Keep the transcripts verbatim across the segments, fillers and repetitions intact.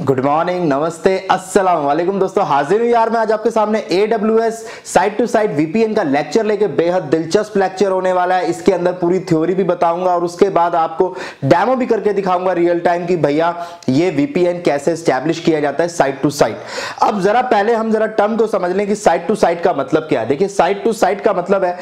Good morning, नमस्ते, अस्सलाम वालेकुम दोस्तों। हाजिर हूं यार मैं आज आपके सामने A W S site to site VPN का लेक्चर लेके। बेहद दिलचस्प लेक्चर होने वाला है। इसके अंदर पूरी थ्योरी भी बताऊंगा और उसके बाद आपको डेमो भी करके दिखाऊंगा रियल टाइम की भैया ये वीपीएन कैसे एस्टैब्लिश किया जाता है साइट टू साइट। अब जरा पहले हम जरा टर्म को समझ लें कि साइट टू साइट का मतलब क्या है। देखिए, साइट टू साइट का मतलब है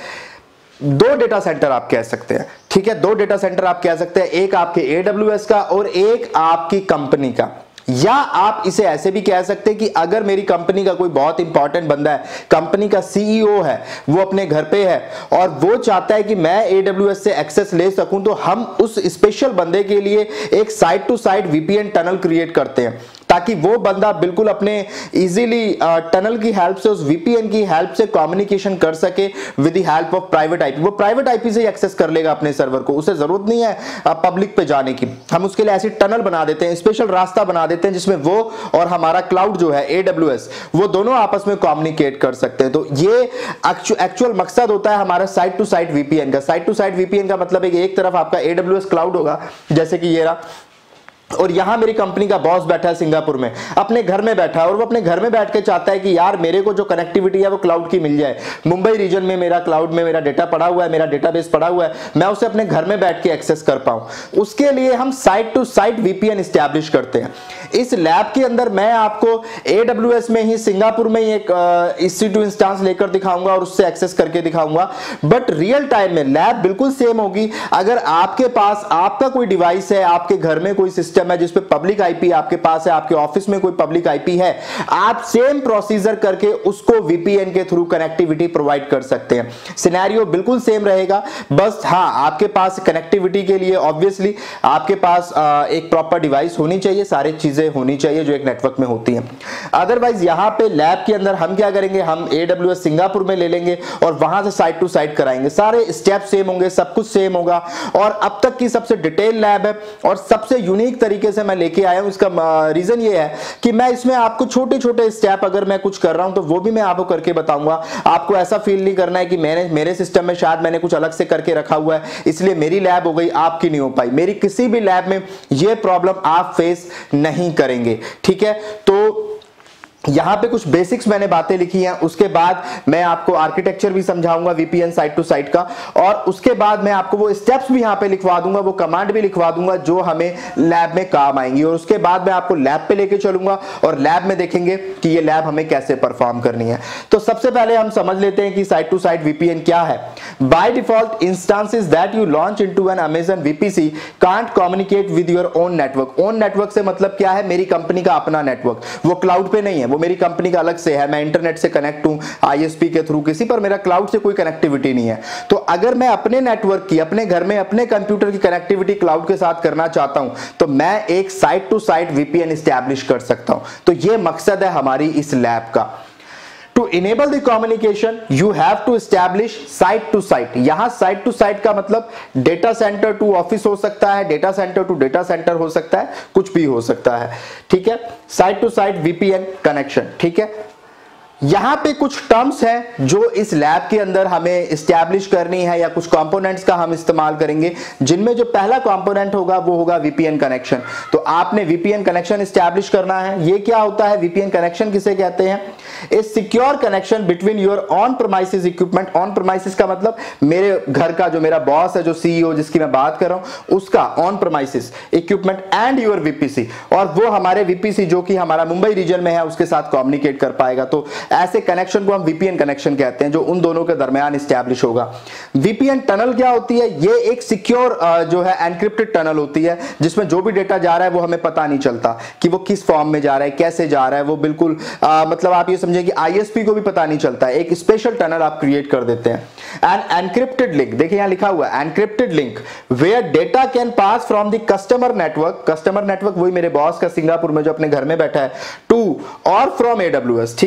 दो डेटा सेंटर आप कह सकते हैं, ठीक है। दो डेटा सेंटर आप कह सकते हैं, एक आपके ए डब्ल्यू एस का और एक आपकी कंपनी का। या आप इसे ऐसे भी कह सकते हैं कि अगर मेरी कंपनी का कोई बहुत इंपॉर्टेंट बंदा है, कंपनी का सीईओ है, वो अपने घर पे है और वो चाहता है कि मैं ए डब्ल्यू एस से एक्सेस ले सकूं, तो हम उस स्पेशल बंदे के लिए एक site to site VPN tunnel create करते हैं ताकि वो बंदा बिल्कुल अपने इजीली टनल की हेल्प से, उस वीपीएन की हेल्प से कम्युनिकेशन कर सके with the help of private IP. वो प्राइवेट आईपी से एक्सेस कर लेगा अपने सर्वर को, उसे जरूरत नहीं है पब्लिक पे जाने की। हम उसके लिए ऐसी टनल बना देते हैं, स्पेशल रास्ता बना देते हैं जिसमें वो और हमारा क्लाउड जो है ए डब्ल्यू एस, वो दोनों आपस में कम्युनिकेट कर सकते हैं। तो ये एक्चुअल मकसद होता है हमारा साइट टू साइट वीपीएन का। साइट टू साइट वीपीएन का मतलब है कि एक तरफ आपका ए डब्ल्यू एस क्लाउड होगा, जैसे कि ये रहा, और यहां मेरी कंपनी का बॉस बैठा है सिंगापुर में, अपने घर में बैठा है और वो अपने घर में बैठ के चाहता है कि यार मेरे को जो कनेक्टिविटी है वो क्लाउड की मिल जाए। मुंबई रीजन में मेरा क्लाउड में मेरा डेटा पड़ा हुआ है, मेरा डेटाबेस पड़ा हुआ है, मैं उसे अपने घर में बैठ के एक्सेस कर पाऊं। उसके लिए हम site to site VPN establish करते हैं। इस लैब के अंदर मैं आपको ए डब्ल्यू एस में ही सिंगापुर में ही एक ई सी टू इंस्टेंस लेकर दिखाऊंगा और उससे एक्सेस करके दिखाऊंगा। बट रियल टाइम में लैब बिल्कुल सेम होगी। अगर आपके पास आपका कोई डिवाइस है, आपके घर में कोई सिस्टम है जिसपे पब्लिक आईपी आपके पास है, आपके ऑफिस में कोई पब्लिक आईपी है, आप सेम प्रोसीजर करके उसको वीपीएन के थ्रू कनेक्टिविटी प्रोवाइड कर सकते हैं। सिनेरियो बिल्कुल सेम रहेगा, बस हाँ आपके पास कनेक्टिविटी के लिए ऑब्वियसली आपके पास आ, एक प्रॉपर डिवाइस होनी चाहिए, सारी चीजें होनी चाहिए जो एक नेटवर्क में होती हैं। अदरवाइज यहां पे लैब के अंदर हम क्या करेंगे, हम ए डब्ल्यू एस सिंगापुर में ले लेंगे और वहां से साइट टू साइट कराएंगे। सारे स्टेप सेम होंगे, सब कुछ सेम होगा और अब तक की सबसे डिटेल लैब है और सबसे यूनिक तरीके से मैं लेके आया हूं। इसका रीजन ये है कि मैं इसमें आपको छोटे छोटे स्टेप अगर मैं कुछ कर रहा हूं तो वो भी मैं आपको करके बताऊंगा। आपको ऐसा फील नहीं करना है कि मैंने मेरे सिस्टम में शायद मैंने कुछ अलग से करके रखा हुआ है इसलिए मेरी लैब हो गई, आपकी नहीं हो पाई। मेरी किसी भी लैब में ये प्रॉब्लम आप फेस नहीं करेंगे, ठीक है। तो यहां पे कुछ बेसिक्स मैंने बातें लिखी हैं, उसके बाद मैं आपको आर्किटेक्चर भी समझाऊंगा वीपीएन साइट टू साइट का, और उसके बाद मैं आपको वो स्टेप्स भी यहां पे लिखवा दूंगा, वो कमांड भी लिखवा दूंगा जो हमें लैब में काम आएंगी। और उसके बाद मैं आपको लैब पे लेके चलूंगा और लैब में देखेंगे कि ये लैब हमें कैसे परफॉर्म करनी है। तो सबसे पहले हम समझ लेते हैं कि साइट टू साइट वीपीएन क्या है। By default instances that you launch into an Amazon VPC can't communicate with your own network. Own network से मतलब क्या है, मेरी कंपनी का अपना नेटवर्क, वो क्लाउड पे नहीं है, वो मेरी कंपनी का अलग से है, मैं इंटरनेट से कनेक्ट हूं आईएसपी के थ्रू किसी पर, मेरा क्लाउड से कोई कनेक्टिविटी नहीं है। तो अगर मैं अपने नेटवर्क की, अपने घर में अपने कंप्यूटर की कनेक्टिविटी क्लाउड के साथ करना चाहता हूं तो मैं एक site to site VPN establish कर सकता हूं। तो यह मकसद है हमारी इस लैब का। To enable the communication, you have to establish site to site। यहां site to site का मतलब डेटा सेंटर टू ऑफिस हो सकता है, data center to data center हो सकता है, कुछ भी हो सकता है, ठीक है। Site to site VPN connection, ठीक है। यहां पे कुछ टर्म्स हैं जो इस लैब के अंदर हमें एस्टैब्लिश करनी है या कुछ कंपोनेंट्स का हम इस्तेमाल करेंगे, जिनमें जो पहला कंपोनेंट होगा वो होगा वीपीएन कनेक्शन। तो आपने वीपीएन कनेक्शन एस्टैब्लिश करना है। ये क्या होता है, वीपीएन कनेक्शन किसे कहते हैं, a secure connection between your on premises equipment. On premises का मतलब मेरे घर का जो मेरा बॉस है, जो सीईओ जिसकी मैं बात कर रहा हूं, उसका on premises equipment and your VPC, और वो हमारे वीपीसी जो कि हमारा मुंबई रीजन में है उसके साथ कम्युनिकेट कर पाएगा। तो ऐसे कनेक्शन को हम वीपीएन कनेक्शन कहते हैं जो उन दोनों के दरमियान एस्टैब्लिश होगा। वीपीएन टनल क्या होती है, ये एक सिक्योर जो है एनक्रिप्टेड टनल होती है जिसमें जो भी डेटा जा रहा है वो हमें पता नहीं चलता कि वो किस फॉर्म में जा रहा है, कैसे जा रहा है, वो बिल्कुल आ, मतलब आप ये समझे कि आईएसपी को भी पता नहीं चलता है। एक स्पेशल टनल आप क्रिएट कर देते हैं। एन एनक्रिप्टेड लिंक, देखिए यहां लिखा हुआ है encrypted link where data can pass from the customer network. Customer network वही मेरे बॉस का सिंगापुर में जो अपने घर में बैठा है, टू और फ्रॉम एडब्ल्यूएस, ठीक है।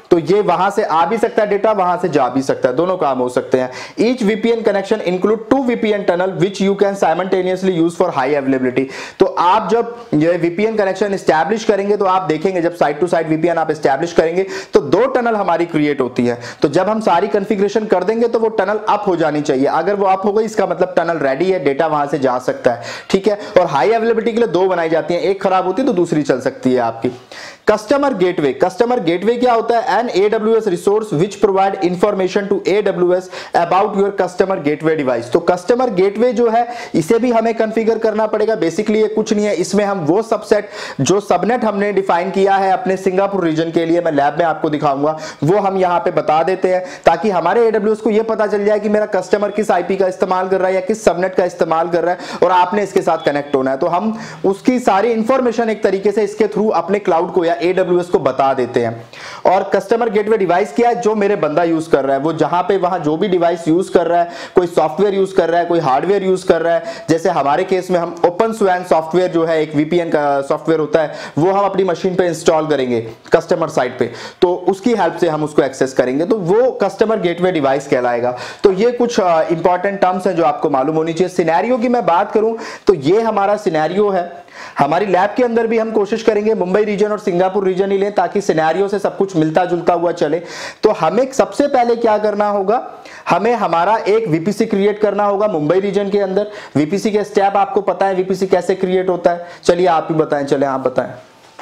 तो ये वहां से आ भी सकता है डेटा, वहां से जा भी सकता है, दोनों काम हो सकते हैं। Each VPN connection include two VPN tunnel which you can simultaneously use for high availability. तो आप जब ये वीपीएन कनेक्शन एस्टैब्लिश करेंगे तो आप देखेंगे जब साइड टू साइड वीपीएन आप एस्टैब्लिश करेंगे तो दो टनल हमारी क्रिएट होती है। तो जब हम सारी कॉन्फ़िगरेशन कर देंगे तो वो टनल अप हो जानी चाहिए। अगर वो अप हो गई इसका मतलब टनल रेडी है, डेटा वहां से जा सकता है, ठीक है। और हाई अवेलेबिलिटी के लिए दो बनाई जाती हैं, एक खराब होती है तो दूसरी चल सकती है आपकी। कस्टमर गेटवे, कस्टमर गेटवे क्या होता है? An AWS resource which provide information to AWS about your customer gateway device. तो कस्टमर गेटवे जो है इसे भी हमें कॉन्फ़िगर करना पड़ेगा। बेसिकली ये कुछ नहीं है, इसमें हम वो सबसेट जो सबनेट हमने डिफाइन किया है अपने सिंगापुर रीजन के लिए, मैं लैब में आपको दिखाऊंगा, वो हम यहां पे बता देते हैं ताकि हमारे एडब्ल्यूएस को ये पता चल जाए कि मेरा कस्टमर किस आईपी का इस्तेमाल कर रहा है या किस सबनेट का इस्तेमाल कर रहा है और आपने इसके साथ कनेक्ट होना है। तो हम उसकी सारी इंफॉर्मेशन एक तरीके से इसके थ्रू अपने क्लाउड को या एडब्ल्यूएस को बता देते हैं। और कस्टमर गेटवे डिवाइस क्या है? जो मेरे बंदा यूज कर रहा है, वो जहां पे वहां जो भी डिवाइस यूज कर रहा है, कोई सॉफ्टवेयर यूज कर रहा है, कोई हार्डवेयर यूज कर रहा है, जैसे हमारे केस में हम ओपन स्वैन सॉफ्टवेयर जो है एक वीपीएन का सॉफ्टवेयर होता है, वो हम अपनी मशीन पे इंस्टॉल करेंगे कस्टमर साइड पे, तो उसकी हेल्प से हम उसको एक्सेस करेंगे, तो वो कस्टमर गेटवे डिवाइस कहलाएगा। तो ये कुछ इंपॉर्टेंट टर्म्स हैं जो आपको मालूम होनी चाहिए। सिनेरियो की मैं बात करूं तो ये हमारा सिनेरियो है। हमारी लैब के अंदर भी हम कोशिश करेंगे मुंबई रीजन और सिंगापुर रीजन ही लें ताकि सिनेरियो से सब कुछ मिलता जुलता हुआ चले। तो हमें सबसे पहले क्या करना होगा? हमें हमारा एक वीपीसी क्रिएट करना होगा मुंबई रीजन के अंदर। वीपीसी के स्टेप आपको पता है, वीपीसी कैसे क्रिएट होता है? चलिए आप ही बताएं, चले आप बताएं।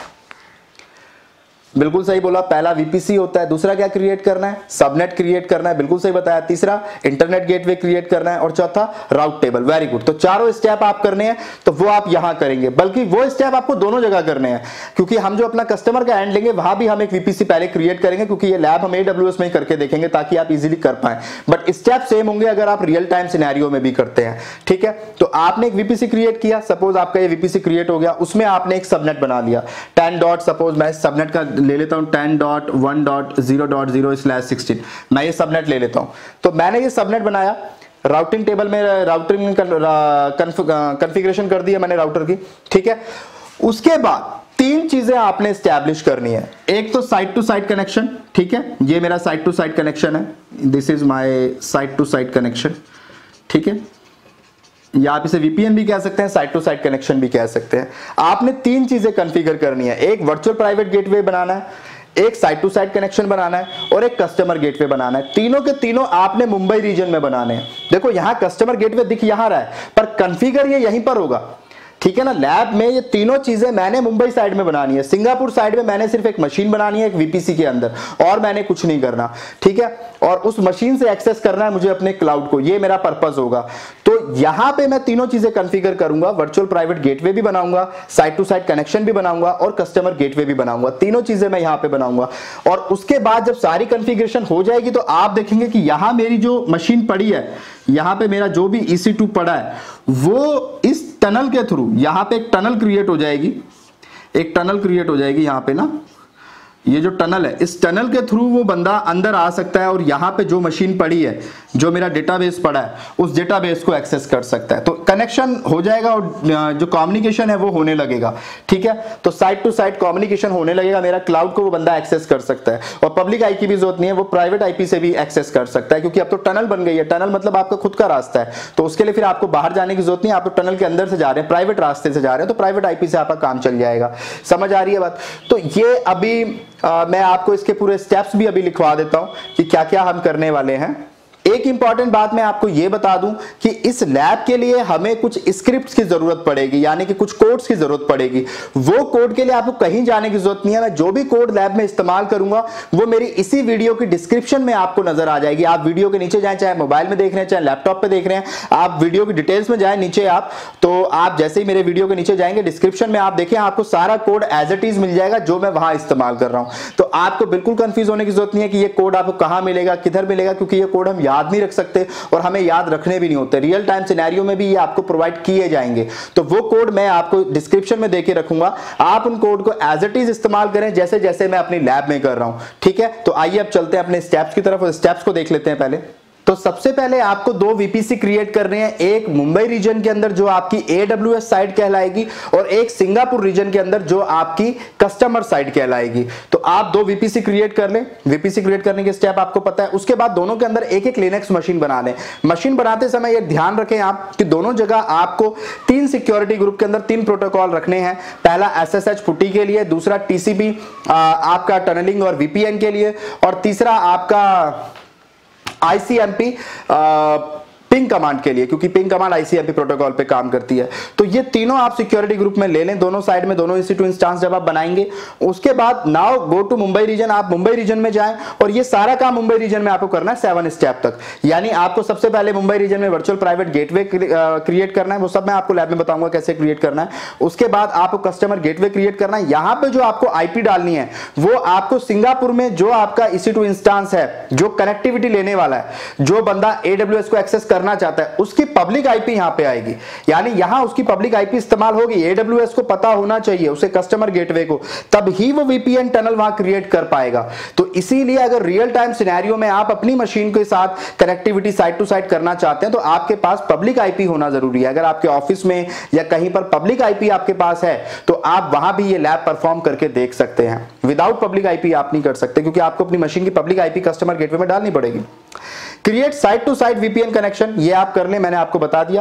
बिल्कुल सही बोला, पहला वीपीसी होता है। दूसरा क्या क्रिएट करना है? सबनेट क्रिएट करना है, बिल्कुल सही बताया। तीसरा इंटरनेट गेटवे क्रिएट करना है और चौथा राउट टेबल। Very good. तो चारों स्टेप आप करने हैं तो वो आप यहां करेंगे, बल्कि वो स्टेप आपको दोनों जगह करने हैं क्योंकि हम जो अपना कस्टमर का एंड लेंगे वहां भी हम एक वीपीसी पहले क्रिएट करेंगे क्योंकि ये लैब हम एडब्ल्यूएस में ही करके देखेंगे ताकि आप इजीली कर पाए। बट स्टेप सेम होंगे अगर आप रियल टाइम सिनेरियो में भी करते हैं, ठीक है। तो आपने एक वीपीसी क्रिएट किया, सपोज आपका ये वीपीसी क्रिएट हो गया, उसमें आपने एक सबनेट बना लिया टेन डॉट, सपोज मैं सबनेट का ले लेता हूं ten dot one dot zero dot zero slash sixteen, मैं ये सबनेट ले लेता हूं। तो मैंने ये सबनेट बनाया, राउटिंग टेबल में राउटिंग कॉन्फ़िगरेशन कर दिया मैंने राउटर की, ठीक है। उसके बाद तीन चीजें आपने एस्टैब्लिश करनी है। एक तो साइड टू साइड कनेक्शन, ठीक है, ये मेरा साइड टू साइड कनेक्शन है, this is my side to side connection, ठीक है। या आप इसे वीपीएन भी कह सकते हैं, साइड टू साइड कनेक्शन भी कह सकते हैं। आपने तीन चीजें कॉन्फ़िगर करनी है, एक वर्चुअल प्राइवेट गेटवे बनाना है, एक साइड टू साइड कनेक्शन बनाना है और एक कस्टमर गेटवे बनाना है। तीनों के तीनों आपने मुंबई रीजन में बनाने हैं। देखो यहां कस्टमर गेटवे दिख यहां रहा है पर कॉन्फ़िगर ये यहीं पर होगा, ठीक है ना। लैब में ये तीनों चीजें मैंने मुंबई साइड में बनानी है, सिंगापुर साइड में मैंने सिर्फ एक मशीन बनानी है एक वीपीसी के अंदर, और मैंने कुछ नहीं करना, ठीक है। और उस मशीन से एक्सेस करना है मुझे अपने क्लाउड को, ये मेरा पर्पस होगा। तो यहां पे मैं तीनों चीजें कॉन्फ़िगर करूंगा, वर्चुअल प्राइवेट गेटवे भी बनाऊंगा, साइड टू साइड कनेक्शन भी बनाऊंगा और कस्टमर गेटवे भी बनाऊंगा। तीनों चीजें मैं यहां पे बनाऊंगा। और उसके बाद जब सारी कॉन्फ़िगरेशन हो जाएगी तो आप देखेंगे कि यहां मेरी जो मशीन पड़ी है, यहां पे मेरा जो भी ई सी टू पड़ा है वो इस टनल के थ्रू, यहां पे एक टनल क्रिएट हो जाएगी, एक टनल क्रिएट हो जाएगी यहां पे ना, ये जो टनल है, इस टनल के थ्रू वो बंदा अंदर आ सकता है और यहां पे जो मशीन पड़ी है, जो मेरा डेटाबेस पड़ा है, उस डेटाबेस को एक्सेस कर सकता है। तो कनेक्शन हो जाएगा और जो कम्युनिकेशन है वो होने लगेगा, ठीक है। तो साइड टू साइड कम्युनिकेशन होने लगेगा, मेरा क्लाउड को वो बंदा एक्सेस कर सकता है। और पब्लिक आईपी भी जरूरत नहीं है, वो प्राइवेट आईपी से भी एक्सेस कर सकता है क्योंकि अब तो टनल बन गई है। टनल मतलब आपका खुद का रास्ता है, तो उसके लिए फिर आपको बाहर जाने की जरूरत नहीं, आप तो टनल के अंदर से जा रहे हैं, प्राइवेट रास्ते से जा रहे हैं, तो प्राइवेट आईपी से आपका काम चल जाएगा। समझ आ रही है बात? तो ये अभी आ, मैं आपको इसके पूरे स्टेप्स भी अभी लिखवा देता हूं कि क्या क्या हम करने वाले हैं। एक इंपॉर्टेंट बात मैं आपको यह बता दूं कि इस लैब के लिए हमें कुछ स्क्रिप्ट्स की जरूरत पड़ेगी, यानी कि कुछ कोड्स की जरूरत पड़ेगी। वो कोड के लिए आपको कहीं जाने की जरूरत नहीं है। मैं जो भी कोड लैब में इस्तेमाल करूंगा वो मेरी इसी वीडियो की डिस्क्रिप्शन में आपको नजर आ जाएगी। आप वीडियो के नीचे जाएं, चाहे मोबाइल में देख रहे हैं चाहे लैपटॉप पे देख रहे हैं, आप वीडियो की डिटेल्स में जाएं नीचे आप, तो आप जैसे ही मेरे वीडियो के नीचे जाएंगे डिस्क्रिप्शन में आप देखें, आपको सारा कोड एज इट इज मिल जाएगा जो मैं वहां इस्तेमाल कर रहा हूं। तो आपको बिल्कुल कंफ्यूज होने की जरूरत नहीं है कि ये कोड आपको कहां मिलेगा, किधर मिलेगा, क्योंकि ये कोड हम याद नहीं रख सकते और हमें याद रखने भी नहीं होते। रियल टाइम सिनेरियो में भी ये आपको प्रोवाइड किए जाएंगे, तो वो कोड मैं आपको डिस्क्रिप्शन में देके रखूंगा। आप उन कोड को एज इट इज इस्तेमाल करें जैसे जैसे मैं अपनी लैब में कर रहा हूं, ठीक है। तो आइए अब चलते हैं अपने स्टेप्स की तरफ और स्टेप्स को देख लेते हैं पहले। तो सबसे पहले आपको दो वीपीसी क्रिएट करने हैं, एक मुंबई रीजन के अंदर जो आपकी एडब्ल्यूएस साइट कहलाएगी और एक सिंगापुर रीजन के अंदर जो आपकी कस्टमर साइट कहलाएगी। तो आप दो वीपीसी क्रिएट कर लें। वीपीसी क्रिएट करने के स्टेप आपको पता है। उसके बाद दोनों के अंदर एक एक लिनक्स मशीन बना लें। मशीन बनाते समय ये ध्यान रखें आप कि दोनों जगह आपको तीन सिक्योरिटी ग्रुप के अंदर तीन प्रोटोकॉल रखने हैं। पहला एसएसएच पुटी के लिए, दूसरा टीसीपी आपका टनलिंग और वीपीएन के लिए, और तीसरा आपका आईसीएमपी पिंग कमांड के लिए, क्योंकि पिंग कमांड आईसीएमपी प्रोटोकॉल पे काम करती है। तो ये तीनों आप सिक्योरिटी ग्रुप में ले लें, दोनों साइड में, दोनों ईसी टू इंस्टेंस जब आप बनाएंगे। उसके बाद now go to Mumbai region, आप मुंबई रीजन में जाएं और ये सारा काम मुंबई रीजन में आपको करना है सेवन स्टेप तक। यानी आपको सबसे पहले मुंबई रीजन में वर्चुअल प्राइवेट गेटवे क्रिएट करना है, वो सब मैं आपको लैब में बताऊंगा कैसे क्रिएट करना है। उसके बाद आपको कस्टमर गेटवे क्रिएट करना है। यहां पर जो आपको आईपी डालनी है वो आपको सिंगापुर में जो आपका ईसी टू इंस्टेंस है, जो कनेक्टिविटी लेने वाला है, जो बंदा एडब्ल्यूएस को एक्सेस करना चाहता है, उसकी पब्लिक आईपी यहां पे आएगी। यानी यहां उसकी पब्लिक आईपी इस्तेमाल होगी। एडब्ल्यूएस को पता होना चाहिए, उसे कस्टमर गेटवे को, तब ही वो वीपीएन टनल वहां क्रिएट कर पाएगा। तो इसीलिए अगर रियल टाइम सिनेरियो में आप अपनी मशीन के साथ कनेक्टिविटी साइड टू साइड करना चाहते हैं तो आपके पास पब्लिक आईपी होना जरूरी है। अगर आपके ऑफिस में या कहीं पर पब्लिक आईपी आपके पास है तो आप वहां भी ये लैब परफॉर्म करके देख सकते हैं। विदाउट पब्लिक आईपी आप नहीं कर सकते, क्योंकि आपको अपनी मशीन की पब्लिक आईपी कस्टमर गेटवे में डालनी पड़ेगी। Create side to side VPN connection, ये आप कर लें, मैंने आपको बता दिया।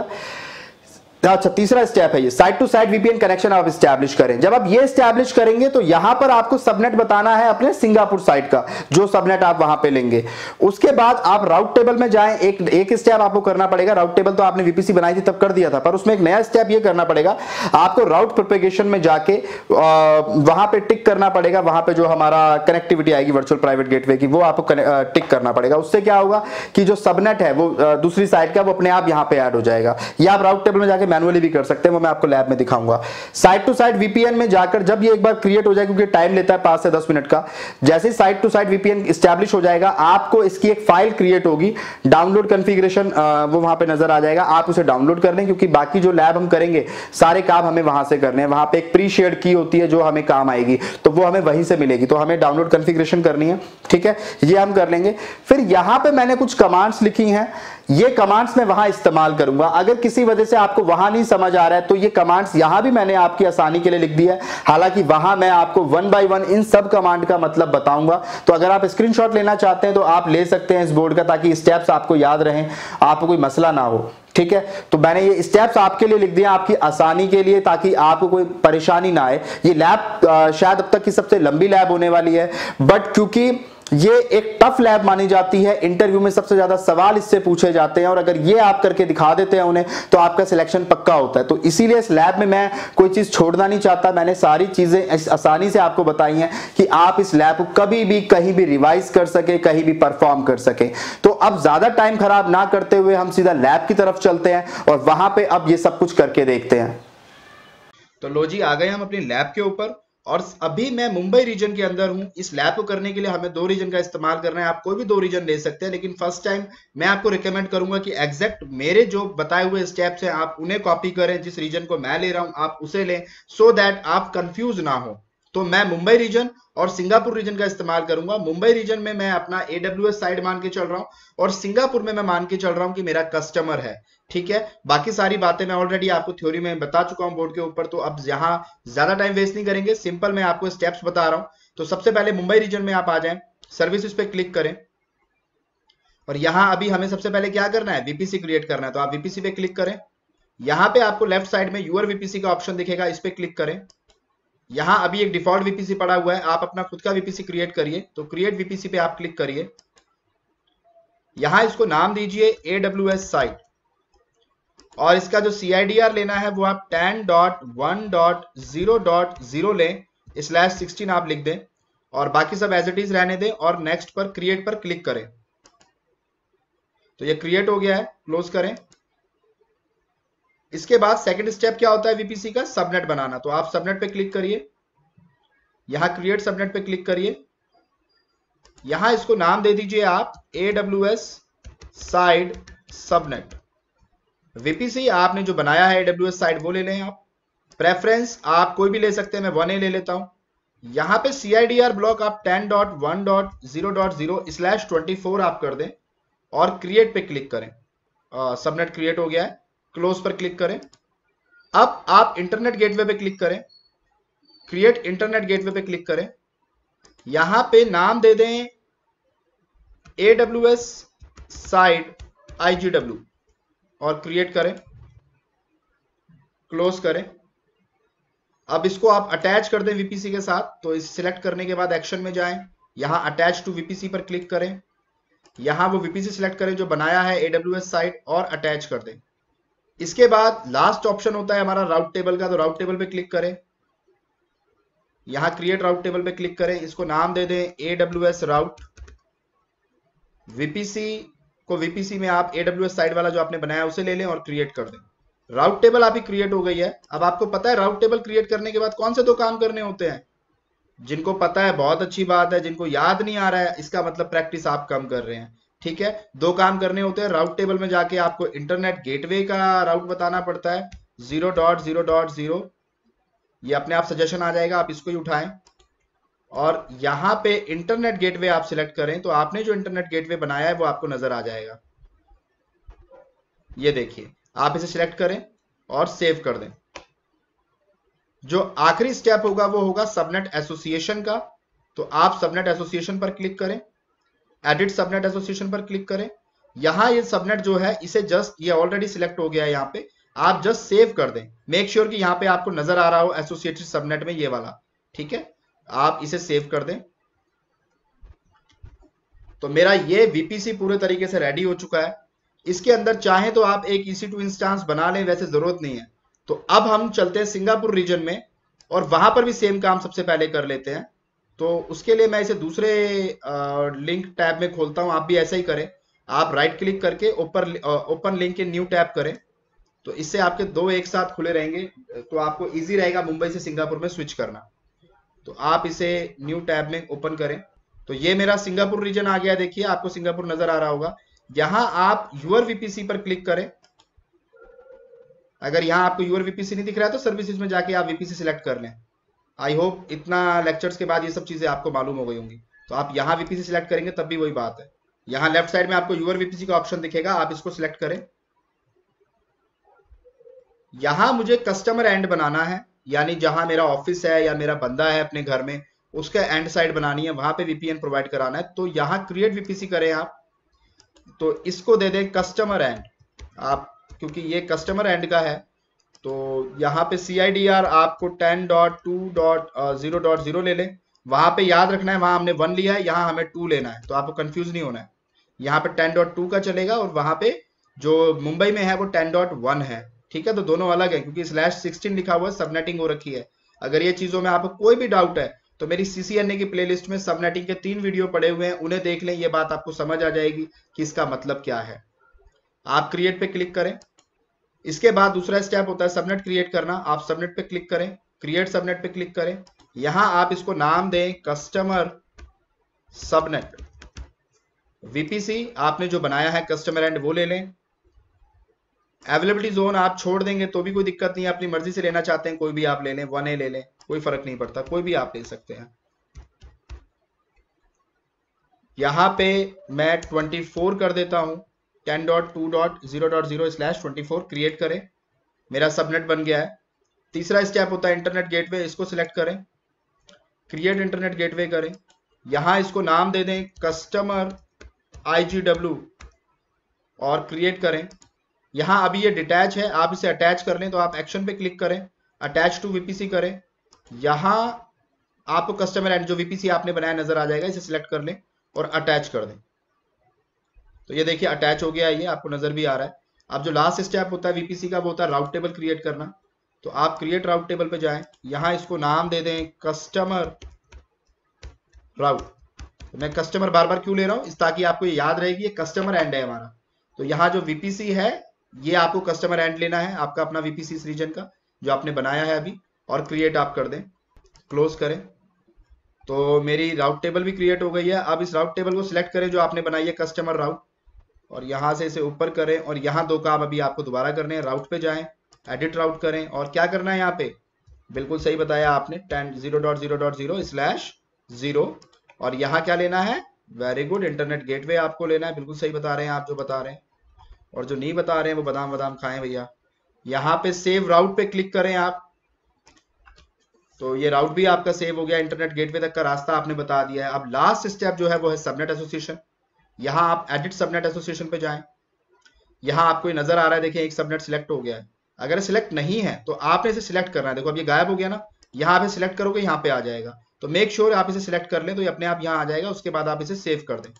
अच्छा, तीसरा स्टेप है ये, side to side VPN connection आप एस्टैब्लिश करें। जब आप ये एस्टैब्लिश करेंगे तो यहां पर आपको सबनेट बताना है अपने सिंगापुर साइट का, जो सबनेट आप वहां पे लेंगे। उसके बाद आप राउट टेबल में जाएं। एक एक स्टेप आपको करना पड़ेगा। राउट टेबल तो आपने वीपीसी बनाई थी तब कर दिया था, पर उसमें एक नया स्टेप ये करना पड़ेगा, आपको राउट प्रोपेगेशन में जाके वहां पे टिक करना पड़ेगा। वहां पे जो हमारा कनेक्टिविटी आएगी वर्चुअल प्राइवेट गेटवे की, वो आपको टिक करना पड़ेगा। उससे क्या होगा कि जो सबनेट है वो दूसरी साइट का, वो अपने आप यहां पे ऐड हो जाएगा। या आप राउट टेबल में जाके मैनुअली भी कर सकते हैं, वो मैं आपको लैब में दिखाऊंगा। साइड टू साइड वीपीएन में जाकर जब ये एक बार क्रिएट हो जाए, क्योंकि टाइम लेता है पांच से दस मिनट का, जैसे side to side VPN establish हो जाएगा, आपको इसकी एक फाइल क्रिएट होगी, डाउनलोड कॉन्फ़िगरेशन वो वहां पे नजर आ जाएगा। आप उसे डाउनलोड कर लें, क्योंकि बाकी जो लैब हम करेंगे सारे काम हमें वहां से करने हैं। वहां पे एक प्री शेयर्ड की होती है जो हमें काम आएगी, तो वो हमें वहीं से मिलेगी। तो हमें डाउनलोड कॉन्फ़िगरेशन करनी है, ठीक है, ये हम कर लेंगे। फिर यहां पे मैंने कुछ कमांड्स लिखी हैं, ये कमांड्स मैं वहां इस्तेमाल करूंगा। अगर किसी वजह से आपको वहां नहीं समझ आ रहा है तो ये कमांड्स यहां भी मैंने आपकी आसानी के लिए लिख दिया है। हालांकि वहां मैं आपको वन बाय वन इन सब कमांड का मतलब बताऊंगा। तो अगर आप स्क्रीनशॉट लेना चाहते हैं तो आप ले सकते हैं इस बोर्ड का, ताकि स्टेप्स आपको याद रहें, आपको कोई मसला ना हो, ठीक है। तो मैंने ये स्टेप्स आपके लिए लिख दिए आपकी आसानी के लिए, ताकि आपको कोई परेशानी ना आए। ये लैब शायद अब तक की सबसे लंबी लैब होने वाली है, बट क्योंकि ये एक टफ लैब मानी जाती है, इंटरव्यू में सबसे ज्यादा सवाल इससे पूछे जाते हैं, और अगर ये आप करके दिखा देते हैं उन्हें तो आपका सिलेक्शन पक्का होता है। तो इसीलिए इस लैब में मैं कोई चीज छोड़ना नहीं चाहता। मैंने सारी चीजें आसानी से आपको बताई हैं कि आप इस लैब को कभी भी कहीं भी रिवाइज कर सके, कहीं भी परफॉर्म कर सके। तो अब ज्यादा टाइम खराब ना करते हुए हम सीधा लैब की तरफ चलते हैं और वहां पे अब ये सब कुछ करके देखते हैं। तो लो जी, आ गए हम अपनी लैब के ऊपर, और अभी मैं मुंबई रीजन के अंदर हूं। इस लैब को करने के लिए हमें दो रीजन का इस्तेमाल करना है। आप कोई भी दो रीजन ले सकते हैं, लेकिन फर्स्ट टाइम मैं आपको रिकमेंड करूंगा कि एग्जैक्ट मेरे जो बताए हुए स्टेप्स हैं आप उन्हें कॉपी करें। जिस रीजन को मैं ले रहा हूं आप उसे लें, सो दैट आप कंफ्यूज ना हो। तो मैं मुंबई रीजन और सिंगापुर रीजन का इस्तेमाल करूंगा। मुंबई रीजन में मैं अपना एडब्ल्यूएस साइड मान के चल रहा हूं, और सिंगापुर में मैं मान के चल रहा हूं कि मेरा कस्टमर है, ठीक है। बाकी सारी बातें मैं ऑलरेडी आपको थ्योरी में बता चुका हूं बोर्ड के ऊपर, तो अब यहां ज्यादा टाइम वेस्ट नहीं करेंगे, सिंपल मैं आपको स्टेप्स बता रहा हूं। तो सबसे पहले मुंबई रीजन में आप आ जाएं, सर्विसेज पे क्लिक करें, और यहां अभी हमें सबसे पहले क्या करना है, वीपीसी क्रिएट करना है। तो आप वीपीसी पे क्लिक करें। यहां पे आपको लेफ्ट साइड में यूर वीपीसी का ऑप्शन दिखेगा, इस पे क्लिक करें। यहां अभी एक डिफॉल्ट वीपीसी पड़ा हुआ है, आप अपना खुद का वीपीसी क्रिएट करिए। तो क्रिएट वीपीसी पे आप क्लिक करिए। यहां इसको नाम दीजिए एडब्ल्यूएस साइट, और इसका जो सीआईडीआर लेना है वो आप ten dot one dot zero dot zero लें, स्लैश सिक्सटीन आप लिख दें, और बाकी सब एज इट इज रहने दें, और नेक्स्ट पर क्रिएट पर क्लिक करें। तो ये क्रिएट हो गया है, क्लोज करें। इसके बाद सेकंड स्टेप क्या होता है वीपीसी का, सबनेट बनाना। तो आप सबनेट पे क्लिक करिए, यहां क्रिएट सबनेट पे क्लिक करिए। यहां इसको नाम दे दीजिए आप एडब्ल्यूएस साइड सबनेट। वीपीसी आपने जो बनाया है एडब्ल्यूएस साइड वो ले लें आप। प्रेफरेंस आप कोई भी ले सकते हैं, मैं वन ए ले लेता हूं। यहां पे सीआईडीआर ब्लॉक आप ten dot one dot zero dot zero slash twenty four आप कर दें, और क्रिएट पे क्लिक करें। सबनेट क्रिएट हो गया है, क्लोज पर क्लिक करें। अब आप इंटरनेट गेटवे पे क्लिक करें, क्रिएट इंटरनेट गेटवे पे क्लिक करें, यहां पे नाम दे दें A W S side I G W और क्रिएट करें, क्लोज करें। अब इसको आप अटैच कर दें वीपीसी के साथ, तो इस सिलेक्ट करने के बाद एक्शन में जाएं, यहां अटैच टू वीपीसी पर क्लिक करें, यहां वो वीपीसी सिलेक्ट करें जो बनाया है एडब्ल्यूएस साइट और अटैच कर दें। इसके बाद लास्ट ऑप्शन होता है हमारा राउट टेबल का, तो राउट टेबल पे क्लिक करें, यहां क्रिएट राउट टेबल पे क्लिक करें, इसको नाम दे दें एडब्ल्यूएस राउट। वीपीसी को वीपीसी में आप एडब्ल्यूएस साइट वाला जो आपने बनाया उसे ले लें और क्रिएट कर दें। राउट टेबल आपकी क्रिएट हो गई है। अब आपको पता है राउट टेबल क्रिएट करने के बाद कौन से दो काम करने होते हैं? जिनको पता है बहुत अच्छी बात है, जिनको याद नहीं आ रहा है इसका मतलब प्रैक्टिस आप कम कर रहे हैं। ठीक है, दो काम करने होते हैं। राउट टेबल में जाके आपको इंटरनेट गेटवे का राउट बताना पड़ता है, zero dot zero dot zero, ये अपने आप सजेशन आ जाएगा, आप इसको ही उठाएं और यहां पे इंटरनेट गेटवे आप सिलेक्ट करें, तो आपने जो इंटरनेट गेटवे बनाया है वो आपको नजर आ जाएगा। ये देखिए, आप इसे सिलेक्ट करें और सेव कर दें। जो आखिरी स्टेप होगा वो होगा सबनेट एसोसिएशन का, तो आप सबनेट एसोसिएशन पर क्लिक करें, एडिट सबनेट एसोसिएशन पर क्लिक करें। यहां ये सबनेट जो है इसे जस्ट, ये ऑलरेडी सिलेक्ट हो गया है, यहां पे आप जस्ट सेव कर दें। मेक श्योर कि यहां पे आपको नजर आ रहा हो एसोसिएटेड सबनेट में ये वाला। ठीक है, आप इसे सेव कर दें। तो मेरा ये वीपीसी पूरे तरीके से रेडी हो चुका है। इसके अंदर चाहे तो आप एक ई सी टू इंस्टांस बना लें, वैसे जरूरत नहीं है। तो अब हम चलते हैं सिंगापुर रीजन में और वहां पर भी सेम काम सबसे पहले कर लेते हैं। तो उसके लिए मैं इसे दूसरे लिंक टैब में खोलता हूं, आप भी ऐसा ही करें। आप राइट क्लिक करके ऊपर ओपन लिंक के न्यू टैब करें, तो इससे आपके दो एक साथ खुले रहेंगे, तो आपको इजी रहेगा मुंबई से सिंगापुर में स्विच करना। तो आप इसे न्यू टैब में ओपन करें, तो ये मेरा सिंगापुर रीजन आ गया। देखिए आपको सिंगापुर नजर आ रहा होगा। यहां आप यूर वीपीसी पर क्लिक करें। अगर यहां आपको यूर वीपीसी नहीं दिख रहा है तो सर्विसेज में जाके आप वीपीसी सिलेक्ट कर लें। आई होप इतना लेक्चर्स के बाद ये सब चीजें आपको मालूम हो गई होंगी। तो आप यहां वीपीसी सिलेक्ट करेंगे तब भी वही बात है। यहां लेफ्ट साइड में आपको यूर वीपीसी का ऑप्शन दिखेगा, आप इसको सिलेक्ट करें। यहां मुझे कस्टमर एंड बनाना है, यानी जहां मेरा ऑफिस है या मेरा बंदा है अपने घर में, उसका एंड साइड बनानी है, वहां पे वीपीएन प्रोवाइड कराना है। तो यहां क्रिएट वीपीसी करें आप, तो इसको दे दें कस्टमर एंड आप, क्योंकि ये कस्टमर एंड का है। तो यहाँ पे सी आई डी आर आपको ten dot two dot zero dot zero ले लें। वहां पे याद रखना है, वहां हमने वन लिया है, यहाँ हमें टू लेना है, तो आपको कंफ्यूज नहीं होना है। यहाँ पे टेन डॉट टू का चलेगा और वहां पे जो मुंबई में है वो टेन डॉट वन है। ठीक है, तो दोनों अलग है क्योंकि स्लैश सिक्सटीन लिखा हुआ है, सबनेटिंग हो रखी है। अगर ये चीजों में आपको कोई भी डाउट है तो मेरी सीसीएनए की प्लेलिस्ट में सबनेटिंग के तीन वीडियो पड़े हुए हैं, उन्हें देख लें, ये बात आपको समझ आ जाएगी कि इसका मतलब क्या है। आप क्रिएट पे क्लिक करें। इसके बाद दूसरा स्टेप होता है सबनेट क्रिएट करना। आप सबनेट पे क्लिक करें, क्रिएट सबनेट पे क्लिक करें। यहां आप इसको नाम दें कस्टमर सबनेट। वीपीसी आपने जो बनाया है कस्टमर एंड वो ले लें। अवेलेबिलिटी जोन आप छोड़ देंगे तो भी कोई दिक्कत नहीं है, अपनी मर्जी से लेना चाहते हैं कोई भी आप ले लें, वन ए ले लें, कोई फर्क नहीं पड़ता, कोई भी आप ले सकते हैं। यहां पे मैं ट्वेंटी फोर कर देता हूं, ten dot two dot zero dot zero slash twenty four, create करें। मेरा सबनेट बन गया है। तीसरा स्टेप होता है इंटरनेट गेटवे, इसको सिलेक्ट करें, क्रिएट इंटरनेट गेटवे करें। यहां इसको नाम दे दें कस्टमर आई जी डब्ल्यू और क्रिएट करें। यहां अभी ये डिटैच है, आप इसे अटैच कर लें, तो आप एक्शन पे क्लिक करें, अटैच टू वीपीसी करें। यहां आपको कस्टमर एंड जो वीपीसी आपने बनाया नजर आ जाएगा, इसे सिलेक्ट कर लें और अटैच कर दें। तो ये देखिए अटैच हो गया, ये आपको नजर भी आ रहा है। अब जो लास्ट स्टेप होता है वीपीसी का वो होता है राउट टेबल क्रिएट करना। तो आप क्रिएट राउट टेबल पे जाएं, यहां इसको नाम दे दें कस्टमर राउट। तो मैं कस्टमर बार बार क्यों ले रहा हूं, इस ताकि आपको ये याद रहेगी ये कस्टमर एंड है हमारा। तो यहाँ जो वीपीसी है ये आपको कस्टमर एंड लेना है, आपका अपना वीपीसी इस रीजन का जो आपने बनाया है अभी, और क्रिएट आप कर दें, क्लोज करें। तो मेरी राउट टेबल भी क्रिएट हो गई है। अब इस राउट टेबल को सिलेक्ट करें जो आपने बनाई है कस्टमर राउट, और यहां से इसे ऊपर करें। और यहां दो काम अभी आपको दोबारा करने हैं, राउट पे जाएं, एडिट राउट करें, और क्या करना है यहाँ पे, बिल्कुल सही बताया आपने, ten zero dot zero dot zero slash zero, और यहाँ क्या लेना है वेरी गुड, इंटरनेट गेटवे आपको लेना है, बिल्कुल सही बता रहे हैं आप जो बता रहे हैं, और जो नहीं बता रहे हैं वो बादाम बादाम खाएं भैया। यहाँ पे सेव राउट पे क्लिक करें आप, तो ये राउट भी आपका सेव हो गया, इंटरनेट गेटवे तक का रास्ता आपने बता दिया है। अब लास्ट स्टेप जो है वो है सबनेट एसोसिएशन। यहाँ आप एडिट सबनेट एसोसिएशन पे जाएं, यहाँ आपको ये नजर आ रहा है, देखिए एक सबनेट सिलेक्ट हो गया है। अगर सिलेक्ट नहीं है तो आपने इसे सिलेक्ट करना है, देखो अब ये गायब हो गया ना, यहाँ पे सिलेक्ट करोगे यहाँ पे आ जाएगा, तो मेक श्योर आप इसे सिलेक्ट कर लें, तो ये अपने आप यहाँ आ जाएगा, उसके बाद आप इसे सेव कर दें।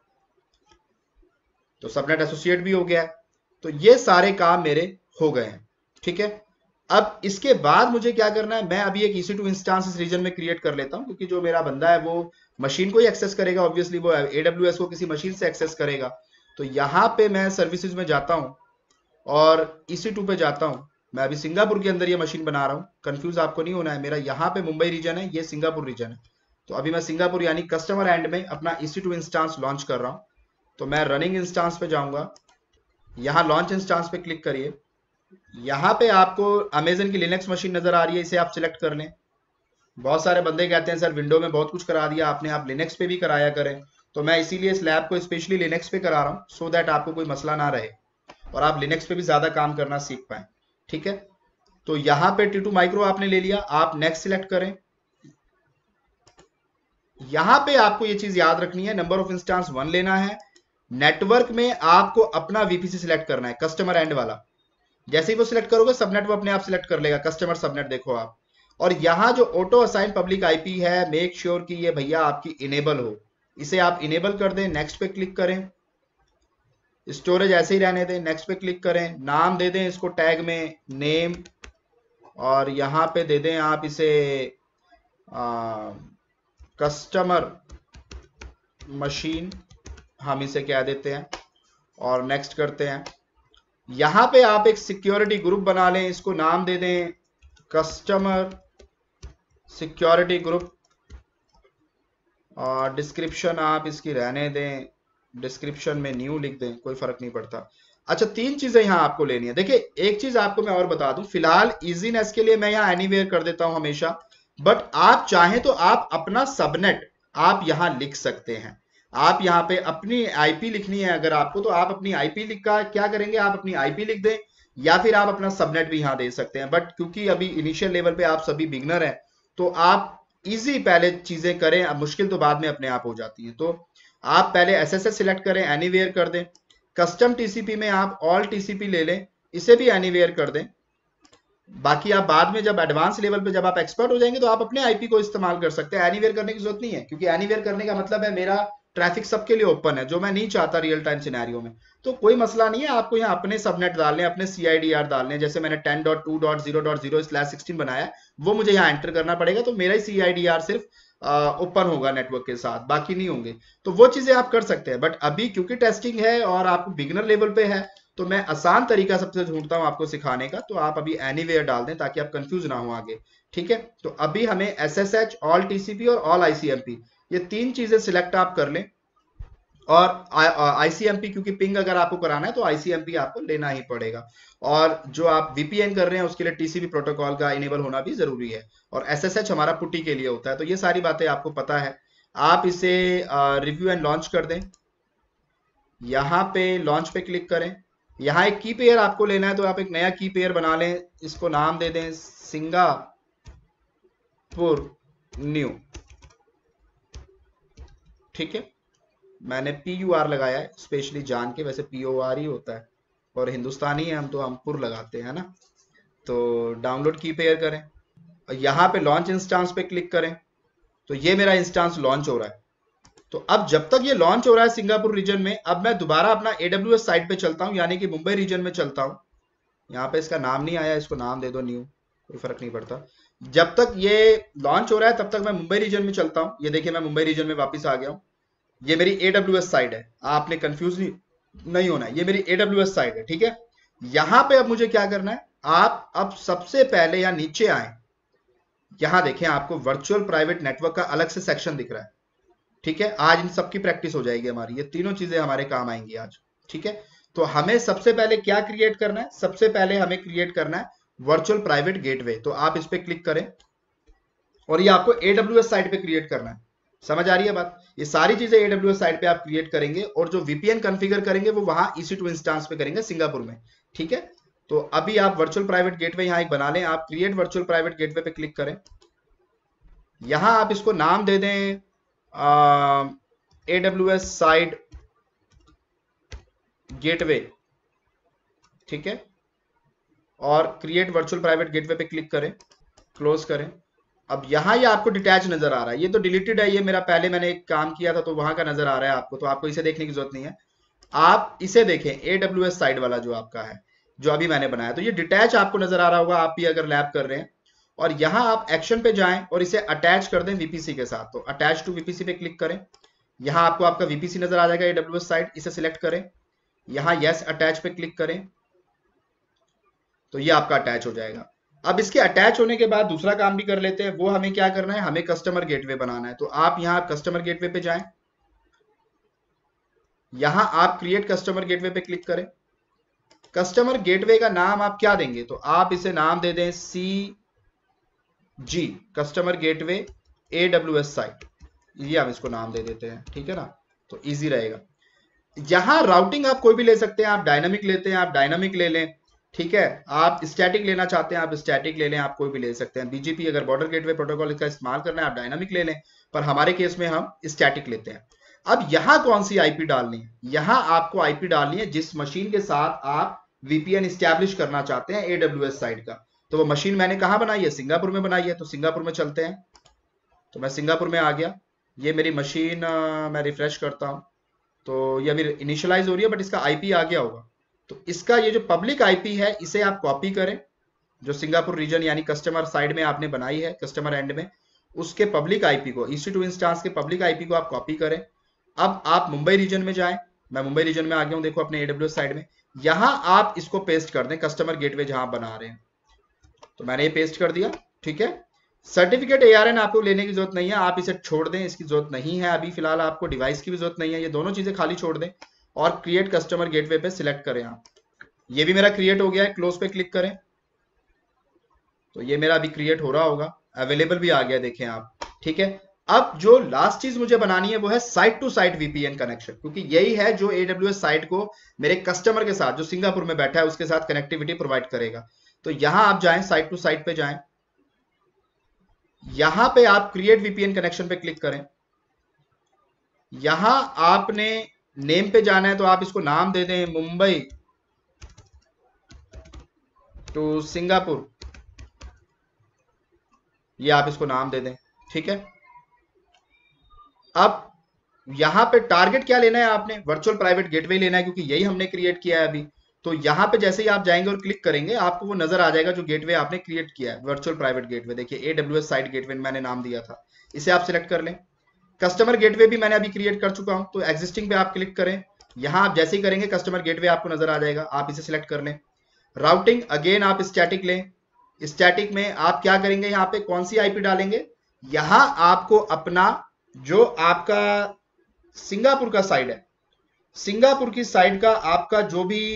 तो सबनेट एसोसिएट भी हो गया है, तो ये सारे काम मेरे हो गए हैं, ठीक है। अब इसके बाद मुझे क्या करना है, मैं अभी एक ई सी टू इंस्टांस इस रीजन में क्रिएट कर लेता हूं, क्योंकि जो मेरा बंदा है वो मशीन को ही एक्सेस करेगा, ऑब्वियसली वो ए डब्ल्यू एस को किसी मशीन से एक्सेस करेगा। तो यहाँ पे मैं सर्विसेज में जाता हूँ और ई सी टू पे जाता हूँ। मैं अभी सिंगापुर के अंदर ये मशीन बना रहा हूँ, कंफ्यूज आपको नहीं होना है, मेरा यहाँ पे मुंबई रीजन है, ये सिंगापुर रीजन है। तो अभी मैं सिंगापुर यानी कस्टमर एंड में अपना E C two instance launch कर रहा हूँ। तो मैं रनिंग इंस्टांस पे जाऊंगा, यहाँ लॉन्च इंस्टांस पे क्लिक करिए, यहाँ पे आपको अमेजन की लिनक्स मशीन नजर आ रही है, इसे आप सिलेक्ट कर लें। बहुत सारे बंदे कहते हैं सर विंडो में बहुत कुछ करा दिया आपने, आप लिनक्स पे भी कराया करें, तो मैं इसीलिए इस लैब को स्पेशली लिनक्स पे करा रहा हूँ, सो दैट आपको कोई मसला ना रहे और आप लिनक्स पे भी ज्यादा काम करना सीख पाए, ठीक है। तो यहाँ पे टी टू माइक्रो आपने ले लिया, आप नेक्स्ट सिलेक्ट करें। यहाँ पे आपको ये चीज याद रखनी है, नंबर ऑफ इंस्टांस वन लेना है। नेटवर्क में आपको अपना वीपीसी सिलेक्ट करना है, कस्टमर एंड वाला। जैसे ही वो सिलेक्ट करोगे सबनेट वो अपने आप सिलेक्ट कर लेगा, कस्टमर सबनेट देखो आप। और यहाँ जो ऑटो असाइन पब्लिक आईपी है, मेक श्योर कि ये भैया आपकी इनेबल हो, इसे आप इनेबल कर दें। नेक्स्ट पे क्लिक करें, स्टोरेज ऐसे ही रहने दें, नेक्स्ट पे क्लिक करें। नाम दे दें इसको टैग में नेम, और यहाँ पे दे दें आप इसे कस्टमर मशीन, हम इसे क्या देते हैं, और नेक्स्ट करते हैं। यहां पे आप एक सिक्योरिटी ग्रुप बना लें, इसको नाम दे दें कस्टमर सिक्योरिटी ग्रुप, और डिस्क्रिप्शन आप इसकी रहने दें, डिस्क्रिप्शन में न्यू लिख दें, कोई फर्क नहीं पड़ता। अच्छा, तीन चीजें यहां आपको लेनी है। देखिए एक चीज आपको मैं और बता दूं, फिलहाल इजीनेस के लिए मैं यहां एनीवेयर कर देता हूं हमेशा, बट आप चाहें तो आप अपना सबनेट आप यहां लिख सकते हैं। आप यहाँ पे अपनी आईपी लिखनी है अगर आपको, तो आप अपनी आईपी लिख का क्या करेंगे, आप अपनी आईपी लिख दें, या फिर आप अपना सबनेट भी यहाँ दे सकते हैं। बट क्योंकि अभी इनिशियल लेवल पे आप सभी बिगनर हैं, तो आप इजी पहले चीजें करें, अब मुश्किल तो बाद में अपने आप हो जाती है। तो आप पहले एसएसएस सिलेक्ट करें, एनीवेयर कर दें। कस्टम टीसीपी में आप ऑल टीसीपी ले लें, इसे भी एनीवेयर कर दें। बाकी आप बाद में जब एडवांस लेवल पे जब आप एक्सपर्ट हो जाएंगे तो आप अपने आईपी को इस्तेमाल कर सकते हैं, एनीवेयर करने की जरूरत नहीं है, क्योंकि एनीवेयर करने का मतलब है मेरा ट्रैफिक सबके लिए ओपन है, जो मैं नहीं चाहता रियल टाइम सिनेरियो में। तो कोई मसला नहीं है, आपको यहाँ अपने सबनेट डालने, अपने सीआईडीआर डालने, जैसे मैंने ten dot two dot zero dot zero slash sixteen बनाया है, वो मुझे यहाँ एंटर करना पड़ेगा, तो मेरा ही सीआईडीआर सिर्फ ओपन होगा नेटवर्क के साथ, बाकी नहीं होंगे। तो वो चीजें आप कर सकते हैं, बट अभी क्योंकि टेस्टिंग है और आप बिगिनर लेवल पे है, तो मैं आसान तरीका सबसे ढूंढता हूं आपको सिखाने का, तो आप अभी एनीवेयर डाल दें ताकि आप कंफ्यूज ना हो आगे, ठीक है। तो अभी हमें एसएसएच, ऑल टीसीपी और ऑल आईसीएमपी, ये तीन चीजें सिलेक्ट आप कर लें। और आईसीएमपी क्योंकि पिंग अगर आपको कराना है तो आईसीएमपी आपको लेना ही पड़ेगा, और जो आप वीपीएन कर रहे हैं उसके लिए टीसीपी प्रोटोकॉल का इनेबल होना भी जरूरी है, और एसएसएच हमारा पुट्टी के लिए होता है। तो ये सारी बातें आपको पता है। आप इसे रिव्यू एंड लॉन्च कर दें, यहाँ पे लॉन्च पे क्लिक करें। यहाँ एक की पेयर आपको लेना है, तो आप एक नया की पेयर बना लें, इसको नाम दे दें सिंगापुर न्यू, ठीक है। मैंने पी यू आर लगाया है स्पेशली जान के, वैसे पी ओ आर ही होता है, और हिंदुस्तानी है हम तो हम पुर लगाते हैं ना। तो डाउनलोड की पेयर करें, यहाँ पे लॉन्च इंस्टांस पे क्लिक करें, तो ये मेरा इंस्टांस लॉन्च हो रहा है। तो अब जब तक ये लॉन्च हो रहा है सिंगापुर रीजन में, अब मैं दोबारा अपना एडब्ल्यूएस साइट पे चलता हूँ, यानी कि मुंबई रीजन में चलता हूँ। यहाँ पे इसका नाम नहीं आया, इसको नाम दे दो न्यू, कोई फर्क नहीं पड़ता। जब तक ये लॉन्च हो रहा है तब तक मैं मुंबई रीजन में चलता हूँ। ये देखिए मैं मुंबई रीजन में वापस आ गया हूँ। ये मेरी एडब्ल्यूएस साइट है, आपने कंफ्यूज नहीं, नहीं होना है, ये मेरी एडब्ल्यूएस साइट है, ठीक है। यहां पे अब मुझे क्या करना है, आप अब सबसे पहले यहां नीचे आए, यहां देखें आपको वर्चुअल प्राइवेट नेटवर्क का अलग से सेक्शन दिख रहा है, ठीक है। आज इन सबकी प्रैक्टिस हो जाएगी हमारी, ये तीनों चीजें हमारे काम आएंगी आज, ठीक है। तो हमें सबसे पहले क्या क्रिएट करना है, सबसे पहले हमें क्रिएट करना है वर्चुअल प्राइवेट गेटवे। तो आप इस पे क्लिक करें, और ये आपको एडब्ल्यूएस साइट पे क्रिएट करना है। समझ आ रही है बात? ये सारी चीजें एडब्ल्यूएस साइट पे आप क्रिएट करेंगे और जो वीपीएन कॉन्फ़िगर करेंगे वो वहां ई सी टू इंस्टेंस पे करेंगे सिंगापुर में, ठीक है। तो अभी आप वर्चुअल प्राइवेट गेटवे यहां एक बना लें, आप क्रिएट वर्चुअल प्राइवेट गेटवे पे क्लिक करें। यहां आप इसको नाम दे दें एडब्ल्यूएस साइट गेटवे, ठीक है, और क्रिएट वर्चुअल प्राइवेट गेटवे पे क्लिक करें, क्लोज करें। अब यहां ये आपको डिटैच नजर आ रहा है, ये तो डिलीटेड है, ये मेरा पहले मैंने एक काम किया था तो वहां का नजर आ रहा है आपको, तो आपको इसे देखने की जरूरत नहीं है। आप इसे देखें एडब्ल्यूएस साइड वाला जो आपका है, जो अभी मैंने बनाया, तो ये डिटैच आपको नजर आ रहा होगा आप भी अगर लैब कर रहे हैं। और यहां आप एक्शन पे जाएं और इसे अटैच कर दें वीपीसी के साथ, तो अटैच टू वीपीसी पे क्लिक करें। यहां आपको आपका वीपीसी नजर आ जाएगा एडब्ल्यूएस साइड, इसे सिलेक्ट करें, यहां यस अटैच पे क्लिक करें, तो ये आपका अटैच हो जाएगा। अब इसके अटैच होने के बाद दूसरा काम भी कर लेते हैं, वो हमें क्या करना है, हमें कस्टमर गेटवे बनाना है। तो आप यहां कस्टमर गेटवे पे जाएं, यहां आप क्रिएट कस्टमर गेटवे पे क्लिक करें। कस्टमर गेटवे का नाम आप क्या देंगे, तो आप इसे नाम दे दें C G, customer gateway AWS site, ये आप इसको नाम दे देते हैं, ठीक है ना, तो इजी रहेगा। यहां राउटिंग आप कोई भी ले सकते हैं, आप डायनामिक लेते हैं आप डायनामिक ले लें, ठीक है, आप स्टैटिक लेना चाहते हैं आप स्टैटिक ले लें, आप कोई भी ले सकते हैं। बीजीपी अगर बॉर्डर गेटवे प्रोटोकॉल का इस्तेमाल करना है आप डायनामिक ले लें, पर हमारे केस में हम स्टैटिक लेते हैं। अब यहां कौन सी आईपी डालनी है, यहां आपको आईपी डालनी है जिस मशीन के साथ आप वीपीएन स्टैब्लिश करना चाहते हैं एडब्ल्यूएस साइड का। तो वो मशीन मैंने कहां बनाई है, सिंगापुर में बनाई है, तो सिंगापुर में चलते हैं। तो मैं सिंगापुर में आ गया, ये मेरी मशीन, मैं रिफ्रेश करता हूं तो ये अभी इनिशियलाइज हो रही है, बट इसका आईपी आ गया होगा। तो इसका ये जो पब्लिक आईपी है इसे आप कॉपी करें, जो सिंगापुर रीजन यानी कस्टमर साइड में आपने बनाई है, कस्टमर एंड में, उसके पब्लिक आईपी को, ई सी टू इंस्टेंस के पब्लिक आईपी को आप कॉपी करें। अब आप मुंबई रीजन में जाएं, मैं मुंबई रीजन में आ गया हूं, देखो अपने एडब्ल्यूएस साइड में, यहां आप इसको पेस्ट कर दें कस्टमर गेटवे जहां बना रहे हैं, तो मैंने ये पेस्ट कर दिया, ठीक है। सर्टिफिकेट एआरएन आपको लेने की जरूरत नहीं है, आप इसे छोड़ दें, इसकी जरूरत नहीं है अभी फिलहाल, आपको डिवाइस की भी जरूरत नहीं है, ये दोनों चीजें खाली छोड़ दें और क्रिएट कस्टमर गेटवे पे सिलेक्ट करें आप। ये भी मेरा क्रिएट हो गया है, क्लोज पे क्लिक करें, तो ये मेरा अभी क्रिएट हो रहा होगा, अवेलेबल भी आ गया देखें आप, ठीक है। अब जो लास्ट चीज मुझे बनानी है वो है site to site VPN connection, क्योंकि यही है जो एडब्ल्यूएस साइट को मेरे कस्टमर के साथ जो सिंगापुर में बैठा है उसके साथ कनेक्टिविटी प्रोवाइड करेगा। तो यहां आप जाएं, साइट टू साइट पे जाएं, यहां पे आप क्रिएट वीपीएन कनेक्शन पे क्लिक करें। यहां आपने नेम पे जाना है, तो आप इसको नाम दे दें मुंबई टू सिंगापुर, ये आप इसको नाम दे दें, ठीक है। अब यहां पे टारगेट क्या लेना है आपने, वर्चुअल प्राइवेट गेटवे लेना है, क्योंकि यही हमने क्रिएट किया है अभी। तो यहां पे जैसे ही आप जाएंगे और क्लिक करेंगे आपको वो नजर आ जाएगा जो गेटवे आपने क्रिएट किया है, वर्चुअल प्राइवेट गेटवे, देखिए एडब्ल्यूएस साइट गेटवे मैंने नाम दिया था, इसे आप सिलेक्ट कर लें। कस्टमर गेटवे भी मैंने अभी क्रिएट कर चुका हूं, तो एग्जिस्टिंग पे आप क्लिक करें, यहां आप जैसे ही करेंगे कस्टमर गेटवे आपको नजर आ जाएगा, आप इसे सिलेक्ट कर लें। राउटिंग अगेन आप स्टैटिक लें, स्टैटिक में आप क्या करेंगे, यहाँ पे कौन सी आईपी डालेंगे, यहां आपको अपना जो आपका सिंगापुर का साइड है, सिंगापुर की साइड का आपका जो भी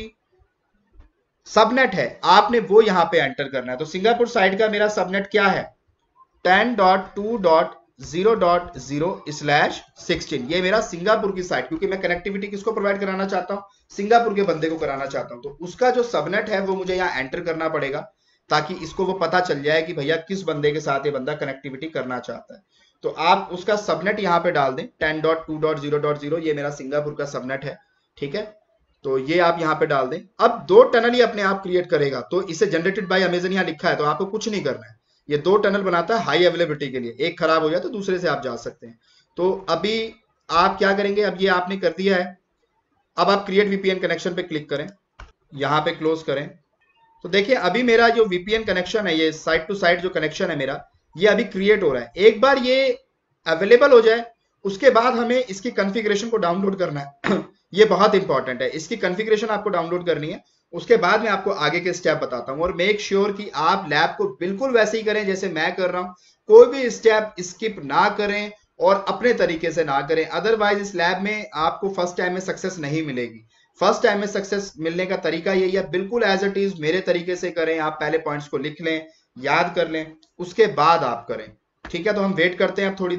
सबनेट है आपने वो यहां पे एंटर करना है। तो सिंगापुर साइड का मेरा सबनेट क्या है, ten dot two dot zero dot zero slash sixteen, ये मेरा सिंगापुर की साइड, क्योंकि मैं कनेक्टिविटी किसको प्रोवाइड कराना चाहता हूं, सिंगापुर के बंदे को कराना चाहता हूं, तो उसका जो सबनेट है वो मुझे यहाँ एंटर करना पड़ेगा, ताकि इसको वो पता चल जाए कि भैया किस बंदे के साथ ये बंदा कनेक्टिविटी करना चाहता है। तो आप उसका सबनेट यहाँ पे डाल दें, ten dot two dot zero dot zero, ये मेरा सिंगापुर का सबनेट है, ठीक है। तो ये आप यहाँ पे डाल दें। अब दो टनल ही अपने आप क्रिएट करेगा, तो इसे जनरेटेड बाय अमेजन यहाँ लिखा है, तो आपको कुछ नहीं करना है, ये दो टनल बनाता है हाई अवेलेबिलिटी के लिए, एक खराब हो गया तो दूसरे से आप जा सकते हैं। तो अभी आप क्या करेंगे, अब ये आपने कर दिया है, अब आप क्रिएट वीपीएन कनेक्शन पे क्लिक करें, यहाँ पे क्लोज करें। तो देखिए अभी मेरा जो वीपीएन कनेक्शन है, ये साइड टू साइड जो कनेक्शन है मेरा, ये अभी क्रिएट हो रहा है। एक बार ये अवेलेबल हो जाए उसके बाद हमें इसकी कॉन्फ़िगरेशन को डाउनलोड करना है ये बहुत इंपॉर्टेंट है, इसकी कॉन्फ़िगरेशन आपको डाउनलोड करनी है, उसके बाद मैं आपको आगे के स्टेप बताता हूं। और मेक श्योर कि आप लैब को बिल्कुल वैसे ही करें जैसे मैं कर रहा हूं, कोई भी स्टेप स्किप ना करें और अपने तरीके से ना करें, अदरवाइज इस लैब में आपको फर्स्ट टाइम में सक्सेस नहीं मिलेगी। फर्स्ट टाइम में सक्सेस मिलने का तरीका यही है, बिल्कुल एज इट इज मेरे तरीके से करें, आप पहले पॉइंट्स को लिख लें, याद कर लें, उसके बाद आप करें, ठीक है। तो हम वेट करते हैं अब थोड़ी देर,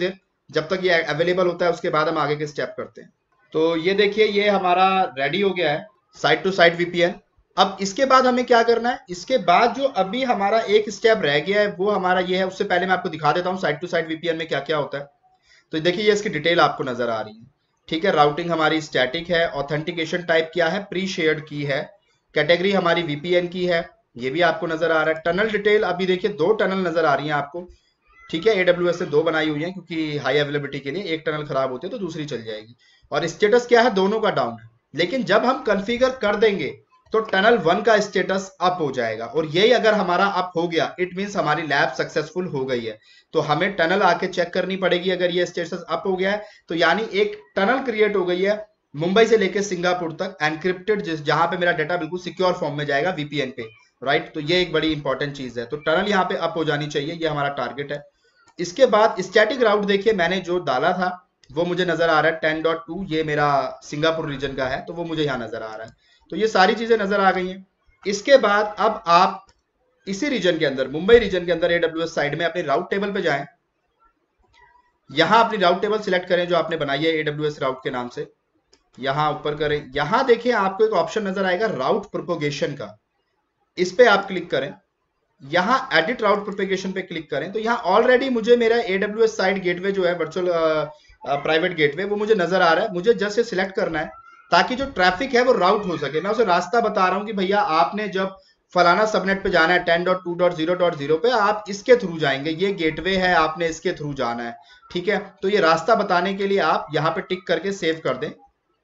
जब तक ये अवेलेबल होता है उसके बाद हम आगे के स्टेप करते हैं। तो ये देखिए, ये हमारा रेडी हो गया है साइड टू साइड वीपीएन। अब इसके बाद हमें क्या करना है, इसके बाद जो अभी हमारा एक स्टेप रह गया है वो हमारा ये है। उससे पहले मैं आपको दिखा देता हूँ साइड टू साइड वीपीएन में क्या क्या होता है। तो देखिए, ये इसकी डिटेल आपको नजर आ रही है, ठीक है। राउटिंग हमारी स्टैटिक है, ऑथेंटिकेशन टाइप क्या है, प्री शेयर्ड की है, कैटेगरी हमारी वीपीएन की है, ये भी आपको नजर आ रहा है। टनल डिटेल, अभी देखिए दो टनल नजर आ रही है आपको, ठीक है। एडब्ल्यूएस से दो बनाई हुई है क्योंकि हाई अवेलेबिलिटी के लिए, एक टनल खराब होती है तो दूसरी चल जाएगी। और स्टेटस क्या है, दोनों का डाउन है। लेकिन जब हम कॉन्फ़िगर कर देंगे तो टनल वन का स्टेटस अप हो जाएगा, और यही अगर हमारा अप हो गया इट मींस हमारी लैब सक्सेसफुल हो गई है। तो हमें टनल आके चेक करनी पड़ेगी, अगर ये स्टेटस अप हो गया है तो यानी एक टनल क्रिएट हो गई है मुंबई से लेकर सिंगापुर तक एनक्रिप्टेड, जिस जहां पे मेरा डाटा बिल्कुल सिक्योर फॉर्म में जाएगा वीपीएन पे, राइट। तो ये एक बड़ी इंपॉर्टेंट चीज है। तो टनल यहाँ पे अप हो जानी चाहिए, ये हमारा टारगेट है। इसके बाद स्टैटिक राउट देखिए, मैंने जो डाला था वो मुझे नजर आ रहा है टेन डॉट टू, ये मेरा सिंगापुर रीजन का है तो वो मुझे यहाँ नजर आ रहा है। तो ये सारी चीजें नजर आ गई हैं। इसके बाद अब आप इसी रीजन के अंदर, मुंबई रीजन के अंदर एडब्ल्यूएस साइड में अपने राउट टेबल पे जाएं। यहां अपनी राउट टेबल सिलेक्ट करें जो आपने बनाई है एडब्ल्यूएस राउट के नाम से, यहां ऊपर करें। यहां देखिए आपको एक ऑप्शन नजर आएगा राउट प्रोपोगेशन का, इस पे आप क्लिक करें। यहां एडिट राउट प्रोपेगेशन पे क्लिक करें तो यहां ऑलरेडी मुझे मेरा एडब्ल्यूएस साइड गेटवे जो है वर्चुअल प्राइवेट गेटवे वो मुझे नजर आ रहा है। मुझे जस्ट सिलेक्ट करना है ताकि जो ट्रैफिक है वो राउट हो सके। मैं उसे रास्ता बता रहा हूं कि भैया आपने जब फलाना सबनेट पे जाना है ten dot two dot zero dot zero पे, आप इसके थ्रू जाएंगे, ये गेटवे है, आपने इसके थ्रू जाना है, ठीक है। तो ये रास्ता बताने के लिए आप यहां पे टिक करके सेव कर दें।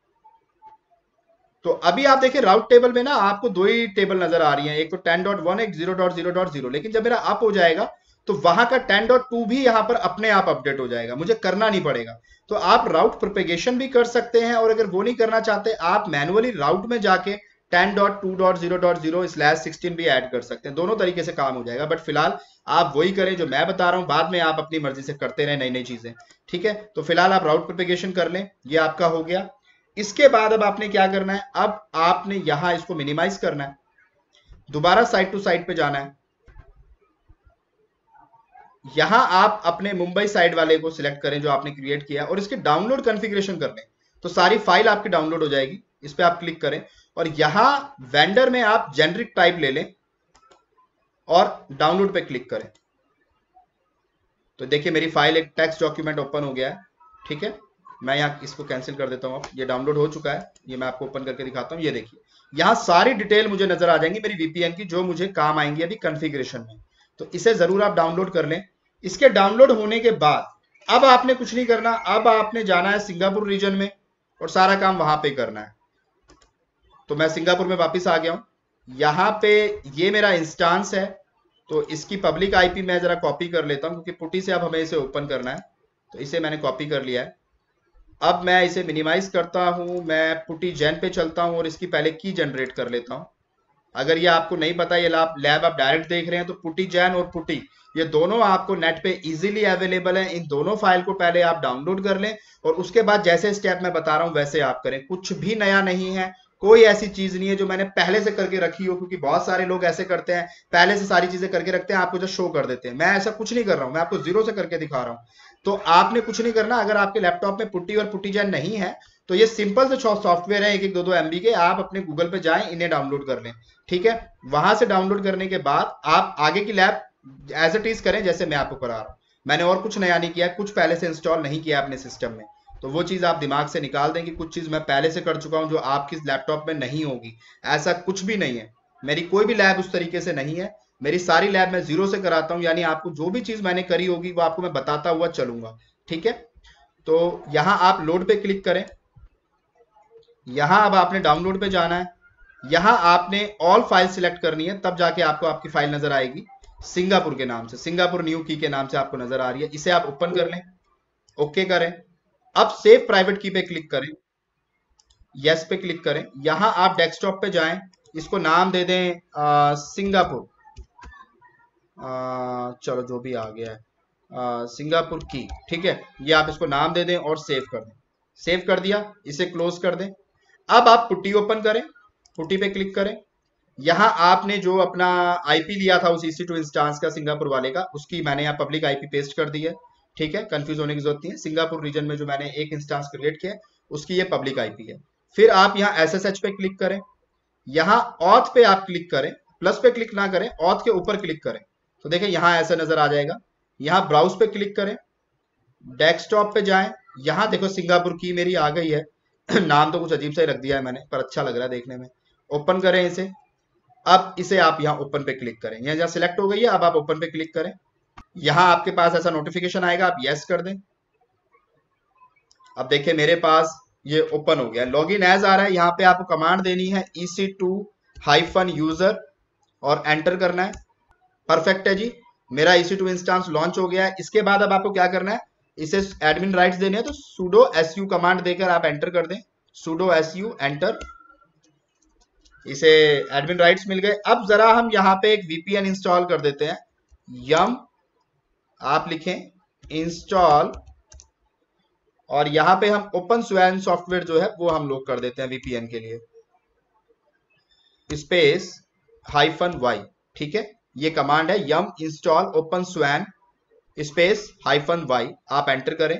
तो अभी आप देखिए राउट टेबल में ना आपको दो ही टेबल नजर आ रही हैं, एक तो टेन डॉट वन, एक zero dot zero dot zero. लेकिन जब मेरा अप हो जाएगा तो वहां का टेन डॉट टू भी यहां पर अपने आप अपडेट हो जाएगा, मुझे करना नहीं पड़ेगा। तो आप राउट प्रोपेगेशन भी कर सकते हैं, और अगर वो नहीं करना चाहते आप मैनुअली राउट में जाके ten dot two dot zero dot zero slash sixteen भी ऐड कर सकते हैं। दोनों तरीके से काम हो जाएगा, बट फिलहाल आप वही करें जो मैं बता रहा हूं, बाद में आप अपनी मर्जी से करते रहे नई नई चीजें, ठीक है। तो फिलहाल आप राउट प्रोपेगेशन कर लें, ये आपका हो गया। इसके बाद अब आपने क्या करना है, अब आपने यहां इसको मिनिमाइज करना है, दोबारा साइड टू साइड पे जाना है। यहां आप अपने मुंबई साइड वाले को सिलेक्ट करें जो आपने क्रिएट किया, और इसके डाउनलोड कॉन्फ़िगरेशन कर लें तो सारी फाइल आपकी डाउनलोड हो जाएगी। इस पे आप क्लिक करें और यहां वेंडर में आप जेनरिक टाइप ले लें और डाउनलोड पे क्लिक करें। तो देखिए मेरी फाइल एक टेक्स्ट डॉक्यूमेंट ओपन हो गया है, ठीक है। मैं यहाँ इसको कैंसिल कर देता हूँ, अब ये डाउनलोड हो चुका है। ये मैं आपको ओपन करके दिखाता हूँ, ये देखिए यहाँ सारी डिटेल मुझे नजर आ जाएंगी मेरी वीपीएन की, जो मुझे काम आएंगी अभी कॉन्फ़िगरेशन में। तो इसे जरूर आप डाउनलोड कर लें। इसके डाउनलोड होने के बाद अब आपने कुछ नहीं करना, अब आपने जाना है सिंगापुर रीजन में और सारा काम वहां पे करना है। तो मैं सिंगापुर में वापस आ गया हूं। यहाँ पे ये मेरा इंस्टांस है, तो इसकी पब्लिक आईपी मैं जरा कॉपी कर लेता हूं क्योंकि पुटी से अब हमें इसे ओपन करना है। तो इसे मैंने कॉपी कर लिया है। अब मैं इसे मिनिमाइज करता हूं, मैं पुटी जैन पे चलता हूं और इसकी पहले की जनरेट कर लेता हूं। अगर ये आपको नहीं पता, ये लैब लैब आप डायरेक्ट देख रहे हैं, तो पुटी जैन और पुटी ये दोनों आपको नेट पे इजीली अवेलेबल है। इन दोनों फाइल को पहले आप डाउनलोड कर लें और उसके बाद जैसे स्टेप मैं बता रहा हूं वैसे आप करें। कुछ भी नया नहीं है, कोई ऐसी चीज नहीं है जो मैंने पहले से करके रखी हो, क्योंकि बहुत सारे लोग ऐसे करते हैं, पहले से सारी चीजें करके रखते हैं, आपको जो शो कर देते हैं। मैं ऐसा कुछ नहीं कर रहा हूं, मैं आपको जीरो से करके दिखा रहा हूं। तो आपने कुछ नहीं करना। अगर आपके लैपटॉप में पुट्टी और पुट्टी जैन नहीं है तो ये सिंपल से सॉफ्टवेयर है, एक एक दो दो एमबी के, आप अपने गूगल पे जाएं, इन्हें डाउनलोड कर लें, ठीक है। वहां से डाउनलोड करने के बाद आप आगे की लैब एज इट इज करें जैसे मैं आपको करा रहा हूं। मैंने और कुछ नया नहीं किया, कुछ पहले से इंस्टॉल नहीं किया अपने सिस्टम में। तो वो चीज आप दिमाग से निकाल दें कि कुछ चीज मैं पहले से कर चुका हूं जो आपकी लैपटॉप में नहीं होगी। ऐसा कुछ भी नहीं है, मेरी कोई भी लैब उस तरीके से नहीं है। मेरी सारी लैब मैं जीरो से कराता हूं, यानी आपको जो भी चीज मैंने करी होगी वो आपको मैं बताता हुआ चलूंगा, ठीक है। तो यहां आप लोड पे क्लिक करें। यहां अब आपने डाउनलोड पे जाना है। यहां आपने ऑल फाइल सिलेक्ट करनी है, तब जाके आपको आपकी फाइल नजर आएगी सिंगापुर के नाम से, सिंगापुर न्यू की के नाम से आपको नजर आ रही है। इसे आप ओपन कर लें, ओके करें। अब सेव प्राइवेट की पे क्लिक करें, यस पे क्लिक करें। यहां आप डेस्कटॉप पे जाएं, इसको नाम दे दें आ, सिंगापुर, आ, चलो जो भी आ गया है, आ, सिंगापुर की, ठीक है। ये आप इसको नाम दे दें और सेव कर दें। सेव कर दिया, इसे क्लोज कर दें। अब आप पुट्टी ओपन करें, पुट्टी पे क्लिक करें। यहां आपने जो अपना आईपी लिया था उस ईसी टू इंस्टांस का सिंगापुर वाले का, उसकी मैंने यहाँ पब्लिक आईपी पेस्ट कर दी है, ठीक है, कंफ्यूज होने की जरूरत नहीं है। सिंगापुर रीजन में जो मैंने एक इंस्टेंस क्रिएट किया है उसकी ये पब्लिक आईपी है। फिर आप यहाँ एसएसएच पे क्लिक करें, यहाँ ऑथ पे आप क्लिक करें, प्लस पे क्लिक ना करें, ऑथ के ऊपर क्लिक करें तो देखिए यहाँ ऐसा नजर आ जाएगा। यहाँ ब्राउज पे क्लिक करें, डेस्कटॉप पे जाएं, यहाँ देखो सिंगापुर की मेरी आ गई है नाम तो कुछ अजीब सा ही रख दिया है मैंने, पर अच्छा लग रहा है देखने में। ओपन करें इसे, अब इसे आप यहाँ ओपन पे क्लिक करें, यहाँ जहाँ सिलेक्ट हो गई है, अब आप ओपन पे क्लिक करें। यहाँ आपके पास ऐसा नोटिफिकेशन आएगा, आप यस कर दें। अब देखिए मेरे पास ये ओपन हो गया, लॉगिन एज आ रहा है। यहाँ पे आपको कमांड देनी है E C two hyphen user और एंटर करना है। परफेक्ट है जी, मेरा E C two instance launch हो गया है। इसके बाद अब आपको क्या करना है, इसे एडमिन राइट्स देने हैं, तो sudo su कमांड देकर आप एंटर कर दें, sudo su एंटर। इसे एडमिन राइट्स मिल गए। अब जरा हम यहाँ पे एक वीपीएन इंस्टॉल कर देते हैं। यम आप लिखें इंस्टॉल और यहाँ पे हम ओपन स्वैन सॉफ्टवेयर जो है वो हम लोग कर देते हैं वीपीएन के लिए, स्पेस हाइफन वाई। ठीक है, ये कमांड है yum install openswan space hyphen Y, आप एंटर करें।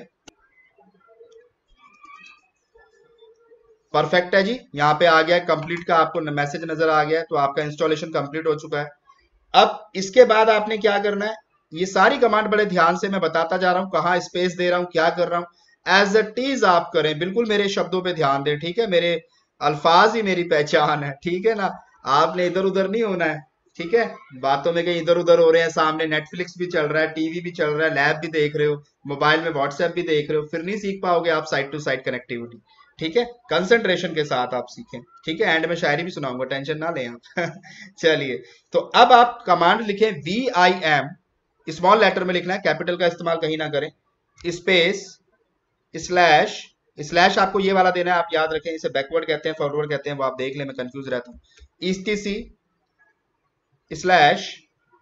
परफेक्ट है जी, यहाँ पे आ गया कंप्लीट का आपको मैसेज नजर आ गया है, तो आपका इंस्टॉलेशन कंप्लीट हो चुका है। अब इसके बाद आपने क्या करना है, ये सारी कमांड बड़े ध्यान से मैं बताता जा रहा हूं, कहाँ स्पेस दे रहा हूं, क्या कर रहा हूं, एज इट इज आप करें, बिल्कुल मेरे शब्दों पे ध्यान दें। ठीक है, मेरे अल्फाज ही मेरी पहचान है, ठीक है ना, आपने इधर उधर नहीं होना है। ठीक है, बातों में कहीं इधर उधर हो रहे हैं, सामने नेटफ्लिक्स भी चल रहा है, टीवी भी चल रहा है, लैब भी देख रहे हो, मोबाइल में व्हाट्सएप भी देख रहे हो, फिर नहीं सीख पाओगे आप साइड टू साइड कनेक्टिविटी। ठीक है, कंसंट्रेशन के साथ आप सीखें। ठीक है, एंड में शायरी भी सुनाऊंगा, टेंशन ना लें आप चलिए, तो अब आप कमांड लिखें V I M, small letter में लिखना है, कैपिटल का इस्तेमाल कहीं ना करें, स्पेस स्लैश, स्लैश आपको ये वाला देना है, आप याद रखें, इसे बैकवर्ड कहते हैं, फॉरवर्ड कहते हैं, वो आप देख लें, मैं कंफ्यूज रहता हूँ। ईटीसी स्लैश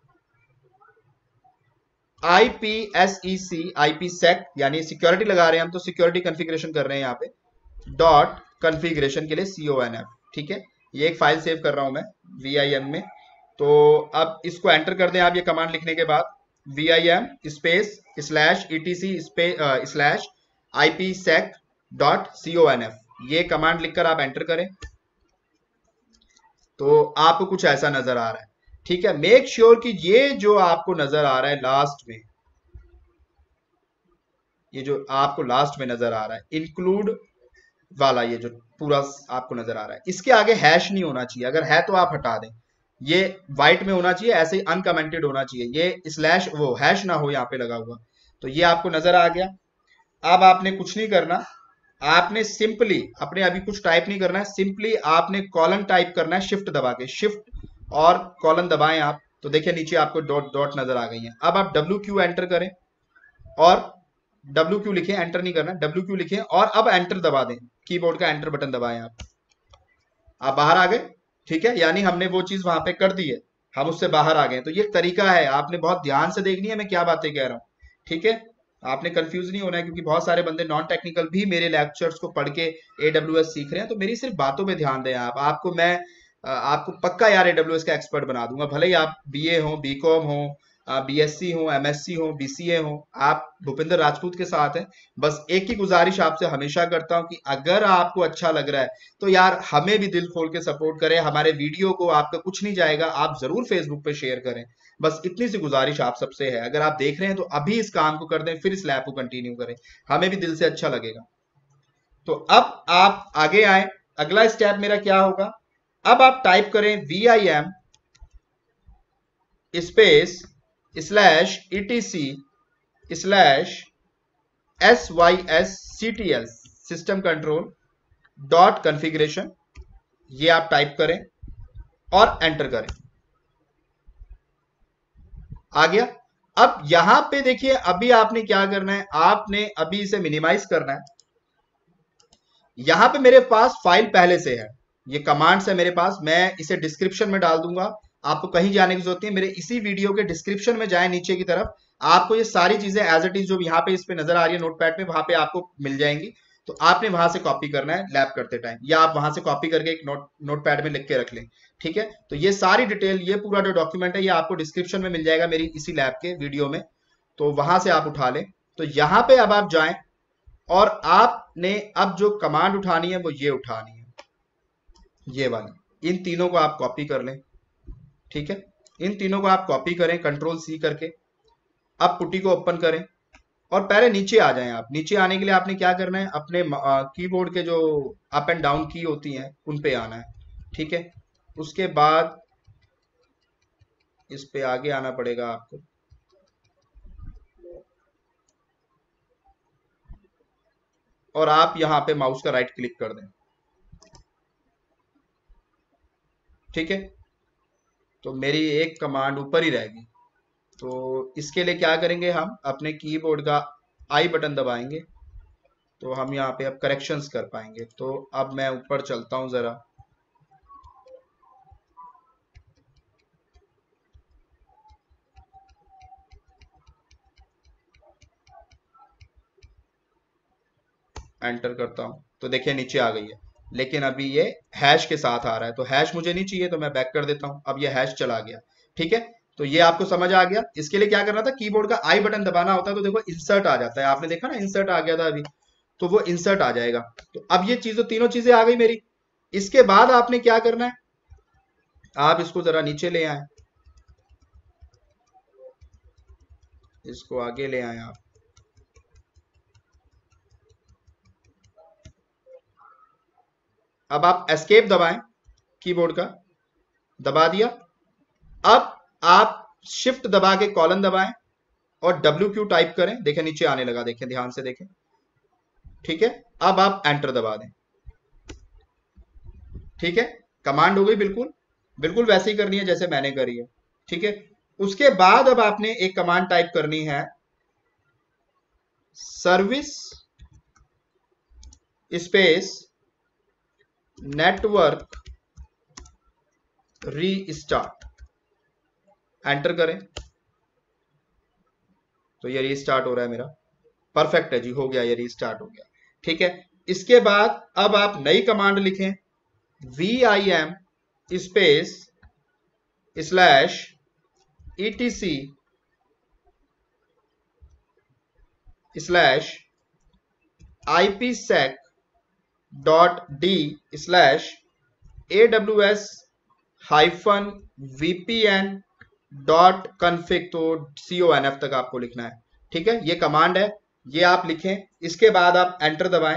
आईपीएसईसी, आईपीसेक यानी सिक्योरिटी लगा रहे हैं हम, तो सिक्योरिटी कॉन्फ़िगरेशन कर रहे हैं यहाँ पे, डॉट कॉन्फ़िगरेशन के लिए सी ओ एन एफ। ठीक है, ये एक फाइल सेव कर रहा हूं मैं वी आई एम में, तो अब इसको एंटर कर दें आप, ये कमांड लिखने के बाद V I M space slash etc slash IPsec dot C O N F, ये कमांड लिखकर आप एंटर करें, तो आपको कुछ ऐसा नजर आ रहा है। ठीक है, मेक श्योर कि ये जो आपको नजर आ रहा है लास्ट में, ये जो आपको लास्ट में नजर आ रहा है इंक्लूड वाला, ये जो पूरा आपको नजर आ रहा है, इसके आगे हैश नहीं होना चाहिए, अगर है तो आप हटा दें, ये व्हाइट में होना चाहिए, ऐसे ही अनकमेंटेड होना चाहिए, ये स्लैश वो हैश ना हो यहाँ पे लगा हुआ, तो ये आपको नजर आ गया। अब आपने कुछ नहीं करना, आपने सिंपली अपने अभी कुछ टाइप नहीं करना है, सिंपली आपने कॉलन टाइप करना है, शिफ्ट दबा के, शिफ्ट और कॉलन दबाएं आप, तो देखिए नीचे आपको डॉट डॉट नजर आ गई है। अब आप डब्ल्यू क्यू एंटर करें और डब्ल्यू क्यू लिखें, एंटर नहीं करना, डब्ल्यू क्यू लिखें और अब एंटर दबा दें, कीबोर्ड का एंटर बटन दबाएं आप आप बाहर आ गए। ठीक है, यानी हमने वो चीज वहां पे कर दी है, हम उससे बाहर आ गए। तो ये तरीका है, आपने बहुत ध्यान से देखनी है मैं क्या बातें कह रहा हूँ। ठीक है, आपने कंफ्यूज नहीं होना है, क्योंकि बहुत सारे बंदे नॉन टेक्निकल भी मेरे लेक्चर्स को पढ़ के एडब्ल्यूएस सीख रहे हैं, तो मेरी सिर्फ बातों पे ध्यान दें आप, आपको मैं आपको पक्का यार एडब्ल्यूएस का एक्सपर्ट बना दूंगा, भले ही आप बीए हो, बीकॉम हो, बीएससी हो, एमएससी हो, बीसीए हो, आप भूपेंद्र राजपूत के साथ हैं। बस एक ही गुजारिश आपसे हमेशा करता हूं कि अगर आपको अच्छा लग रहा है तो यार हमें भी दिल खोल के सपोर्ट करें, हमारे वीडियो को आपका कुछ नहीं जाएगा, आप जरूर फेसबुक पे शेयर करें, बस इतनी सी गुजारिश आप सबसे है। अगर आप देख रहे हैं तो अभी इस काम को कर दें, फिर इस लैब को कंटिन्यू करें, हमें भी दिल से अच्छा लगेगा। तो अब आप आगे आए, अगला स्टेप मेरा क्या होगा, अब आप टाइप करें V I M space slash etc slash S Y S C T L system control dot configuration, ये आप टाइप करें और एंटर करें, आ गया। अब यहां पे देखिए, अभी आपने क्या करना है, आपने अभी इसे मिनिमाइज करना है। यहां पे मेरे पास फाइल पहले से है, ये कमांड्स है मेरे पास, मैं इसे डिस्क्रिप्शन में डाल दूंगा, आपको कहीं जाने की जरूरत नहीं है, मेरे इसी वीडियो के डिस्क्रिप्शन में जाए नीचे की तरफ, आपको ये सारी चीजें एज इट इज जो यहाँ पे इस पे नजर आ रही है नोटपैड पे, वहां पे आपको मिल जाएंगी। तो आपने वहां से कॉपी करना है लैब करते टाइम, या आप वहां से कॉपी करके एक नोट नोटपैड में लिख के रख लें। ठीक है, तो ये सारी डिटेल, ये पूरा जो डॉक्यूमेंट है, ये आपको डिस्क्रिप्शन में मिल जाएगा मेरी इसी लैब के वीडियो में, तो वहां से आप उठा लें। तो यहां पे अब आप जाएं और आपने अब जो कमांड उठानी है वो ये उठानी है, ये वाली। इन तीनों को आप कॉपी कर लें, ठीक है, इन तीनों को आप कॉपी करें कंट्रोल सी करके। अब पुट्टी को ओपन करें और पहले नीचे आ जाएं। आप नीचे आने के लिए आपने क्या करना है, अपने कीबोर्ड के जो अप एंड डाउन की होती हैं उन पे आना है, ठीक है। उसके बाद इस पे आगे आना पड़ेगा आपको, और आप यहां पे माउस का राइट क्लिक कर दें, ठीक है। तो मेरी एक कमांड ऊपर ही रहेगी, तो इसके लिए क्या करेंगे, हम अपने कीबोर्ड का आई बटन दबाएंगे तो हम यहाँ पे अब करेक्शंस कर पाएंगे। तो अब मैं ऊपर चलता हूं जरा, एंटर करता हूं तो देखिए नीचे आ गई है, लेकिन अभी ये हैश के साथ आ रहा है, तो हैश मुझे नहीं चाहिए तो मैं बैक कर देता हूं। अब ये हैश चला गया, ठीक है। तो ये आपको समझ आ गया। इसके लिए क्या करना था, कीबोर्ड का आई बटन दबाना होता है, तो देखो इंसर्ट आ जाता है, आपने देखा ना इंसर्ट आ गया था अभी, तो वो इंसर्ट आ जाएगा। तो अब ये चीजों तीनों चीजें आ गई मेरी। इसके बाद आपने क्या करना है, आप इसको जरा नीचे ले आए, इसको आगे ले आए आप, अब आप एस्केप दबाएं, कीबोर्ड का दबा दिया। अब आप शिफ्ट दबा के कॉलन दबाएं और डब्ल्यू क्यू टाइप करें, देखें नीचे आने लगा, देखें ध्यान से देखें, ठीक है। अब आप एंटर दबा दें, ठीक है। कमांड हो गई बिल्कुल बिल्कुल वैसे ही करनी है जैसे मैंने करी है, ठीक है। उसके बाद अब आपने एक कमांड टाइप करनी है, service space network restart, enter करें तो ये रीस्टार्ट हो रहा है मेरा, परफेक्ट है जी, हो गया, ये रीस्टार्ट हो गया, ठीक है। इसके बाद अब आप नई कमांड लिखें, V I M space slash etc slash IPsec dot D slash A W S hyphen VPN dot config, तो सी ओ एन एफ तक आपको लिखना है, ठीक है। ये कमांड है, ये आप लिखें। इसके बाद आप एंटर दबाएं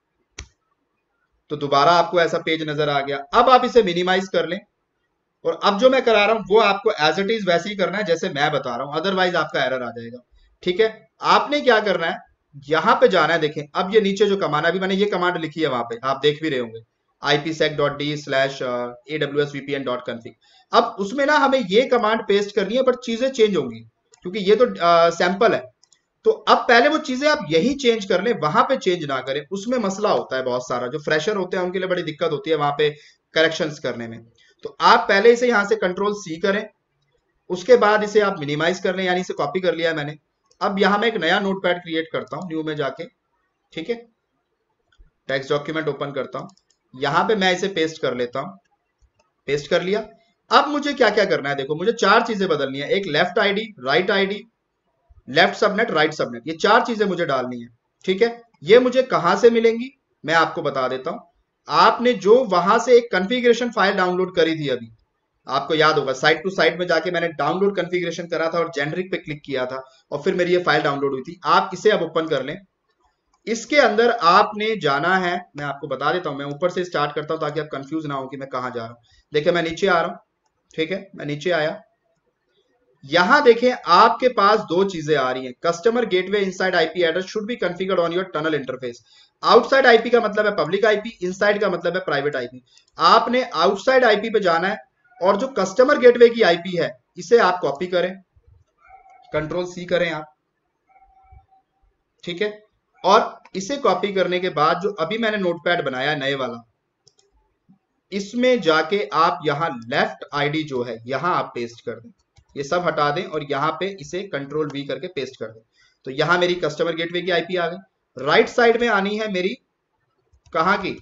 तो दोबारा आपको ऐसा पेज नजर आ गया। अब आप इसे मिनिमाइज कर लें, और अब जो मैं करा रहा हूं वो आपको एज इट इज वैसे ही करना है जैसे मैं बता रहा हूं, अदरवाइज आपका एरर आ जाएगा, ठीक है। आपने क्या करना है, यहां पे जाना है, देखें अब ये नीचे जो कमांड, अभी मैंने ये कमांड लिखी है वहां पे, आप देख भी रहे होंगे, IPsec dot D slash A W S VPN dot config. अब उसमें ना हमें ये कमांड पेस्ट करनी है, बट चीजें चेंज होंगी क्योंकि ये तो सैंपल है। तो अब पहले वो चीजें आप यही चेंज कर लें, वहां पे चेंज ना करें, उसमें मसला होता है बहुत सारा, जो फ्रेशर होते हैं उनके लिए बड़ी दिक्कत होती है वहां पे करेक्शंस करने में। तो आप पहले इसे यहां से कंट्रोल सी करें, उसके बाद इसे आप मिनिमाइज कर लें, यानी इसे कॉपी कर लिया है मैंने। अब यहां मैं एक नया नोटपैड क्रिएट करता हूं, न्यू में जाके, ठीक है, टेक्स्ट डॉक्यूमेंट ओपन करता हूं, यहां पे मैं इसे पेस्ट कर लेता हूं, पेस्ट कर लिया। अब मुझे क्या क्या करना है, देखो मुझे चार चीजें बदलनी है, एक left ID, right ID, left subnet, right subnet, ये चार चीजें मुझे डालनी है, ठीक है। ये मुझे कहां से मिलेंगी मैं आपको बता देता हूं। आपने जो वहां से एक कॉन्फ़िगरेशन फाइल डाउनलोड करी थी अभी, आपको याद होगा साइट टू साइट में जाके मैंने डाउनलोड कॉन्फ़िगरेशन करा था और जेनरिक पे क्लिक किया था और फिर मेरी ये फाइल डाउनलोड हुई थी। आप इसे अब ओपन कर लें। इसके अंदर आपने जाना है, मैं आपको बता देता हूं, मैं ऊपर से स्टार्ट करता हूं ताकि आप कंफ्यूज ना हो कि मैं कहां जा रहा हूं। देखिए मैं नीचे आ रहा हूं, ठीक है, मैं नीचे आया, यहां देखें आपके पास दो चीजें आ रही हैं, customer gateway inside IP address should be configured on your tunnel interface. Outside IP का मतलब है पब्लिक आईपी, इनसाइड का मतलब है प्राइवेट आईपी। आपने आउटसाइड आईपी पे जाना है और जो कस्टमर गेटवे की आईपी है इसे आप कॉपी करें, कंट्रोल सी करें आप, ठीक है। और इसे कॉपी करने के बाद जो अभी मैंने नोटपैड बनाया है नए वाला, इसमें जाके आप यहां लेफ्ट आईडी जो है यहां आप पेस्ट कर दें, ये सब हटा दें और यहां पे इसे कंट्रोल वी करके पेस्ट कर दें। तो यहां मेरी कस्टमर गेटवे की आईपी आ गई। राइट साइड में आनी है मेरी कहां की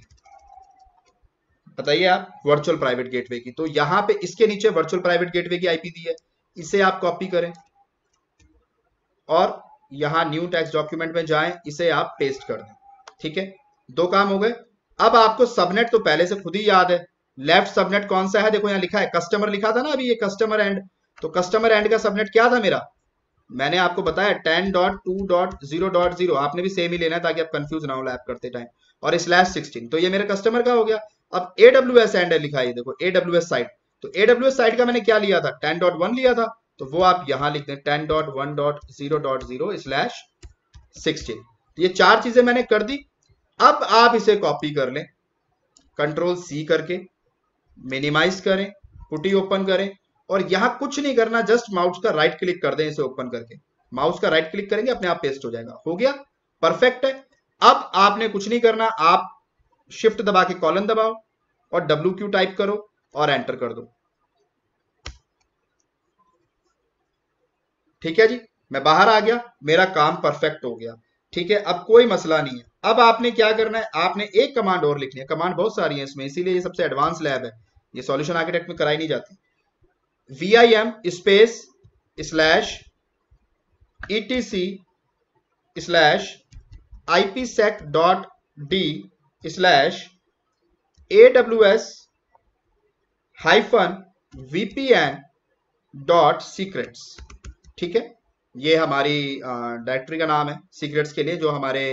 बताइए आप, वर्चुअल प्राइवेट गेटवे की। तो यहां पे इसके नीचे वर्चुअल प्राइवेट गेटवे की आईपी दी है, इसे आप कॉपी करें और यहां न्यू टेक्स्ट डॉक्यूमेंट में जाएं, इसे आप पेस्ट कर दें। ठीक है, दो काम हो गए। अब आपको सबनेट तो पहले से खुद ही याद है, लेफ्ट सबनेट कौन सा है, देखो यहाँ लिखा है कस्टमर, लिखा था ना अभी ये कस्टमर एंड, तो कस्टमर एंड का सबनेट क्या था मेरा, मैंने आपको बताया ten dot two dot zero dot zero, आपने भी सेम ही लेना है ताकि आप कंफ्यूज ना हो लैप करते टाइम, और स्लैश सिक्सटीन, तो ये मेरे कस्टमर का हो गया। अब एडब्ल्यूएस एंड लिखा है, देखो एडब्ल्यूएस साइट, तो एडब्ल्यूएस साइट का मैंने क्या लिया था, टेन डॉट वन लिया था, तो वो आप यहां लिखते हैं ten dot one dot zero dot zero slash sixteen. ये चार चीजें मैंने कर दी। अब आप इसे कॉपी कर लें, कंट्रोल सी करके मिनिमाइज करें, पुटी ओपन करें, और यहां कुछ नहीं करना, जस्ट माउस का राइट क्लिक कर दें इसे ओपन करके, माउस का राइट क्लिक करेंगे अपने आप पेस्ट हो जाएगा, हो गया, परफेक्ट है। अब आपने कुछ नहीं करना, आप शिफ्ट दबा के कॉलन दबाओ और डब्ल्यू क्यू टाइप करो और एंटर कर दो। ठीक है जी, मैं बाहर आ गया, मेरा काम परफेक्ट हो गया। ठीक है, अब कोई मसला नहीं है। अब आपने क्या करना है, आपने एक कमांड और लिखनी है, कमांड बहुत सारी है इसमें, इसीलिए ये सबसे एडवांस लैब है, ये सॉल्यूशन आर्किटेक्ट में कराई नहीं जाती। V I M space slash E T C slash IPsec dot D slash A W S hyphen VPN dot secrets. ठीक है, ये हमारी डायरेक्टरी का नाम है सीक्रेट्स के लिए, जो हमारे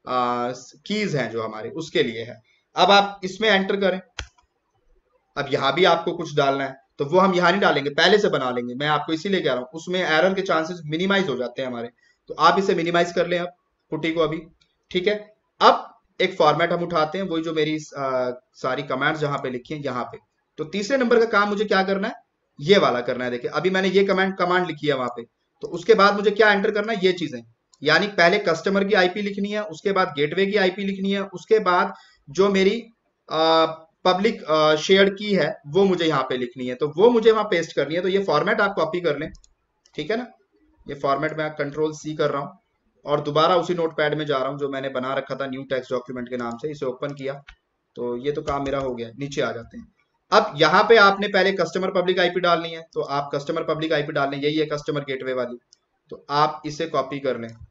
कीज हैं जो हमारे, उसके लिए है। अब आप इसमें एंटर करें। अब यहां भी आपको कुछ डालना है, तो वो हम यहां नहीं डालेंगे, पहले से बना लेंगे, मैं आपको इसीलिए कह रहा हूं, उसमें एरर के चांसेस मिनिमाइज हो जाते हैं हमारे, तो आप इसे मिनिमाइज कर लें अब पुटी को अभी। ठीक है, अब एक फॉर्मेट हम उठाते हैं, वही जो मेरी आ, सारी कमांड्स जहां पे लिखी है यहाँ पे। तो तीसरे नंबर का काम मुझे क्या करना है, ये वाला करना है। देखिए अभी मैंने ये कमांड कमांड लिखी है वहां पे, तो उसके बाद मुझे क्या एंटर करना है, ये चीजें, यानी पहले कस्टमर की आईपी लिखनी है, उसके बाद गेटवे की आईपी लिखनी है, उसके बाद जो मेरी पब्लिक शेयर की है वो मुझे यहाँ पे लिखनी है, तो वो मुझे वहां पेस्ट करनी है। तो ये फॉर्मेट आप कॉपी कर लें, ठीक है ना, ये फॉर्मेट मैं कंट्रोल सी कर रहा हूँ और दोबारा उसी नोटपैड में जा रहा हूँ जो मैंने बना रखा था न्यू टेक्स्ट डॉक्यूमेंट के नाम से, इसे ओपन किया, तो ये तो काम मेरा हो गया। नीचे आ जाते हैं। अब यहाँ पे आपने पहले कस्टमर पब्लिक आईपी डालनी है, तो आप कस्टमर पब्लिक आईपी डाल लें, यही है कस्टमर गेटवे वाली, तो आप इसे कॉपी कर लें,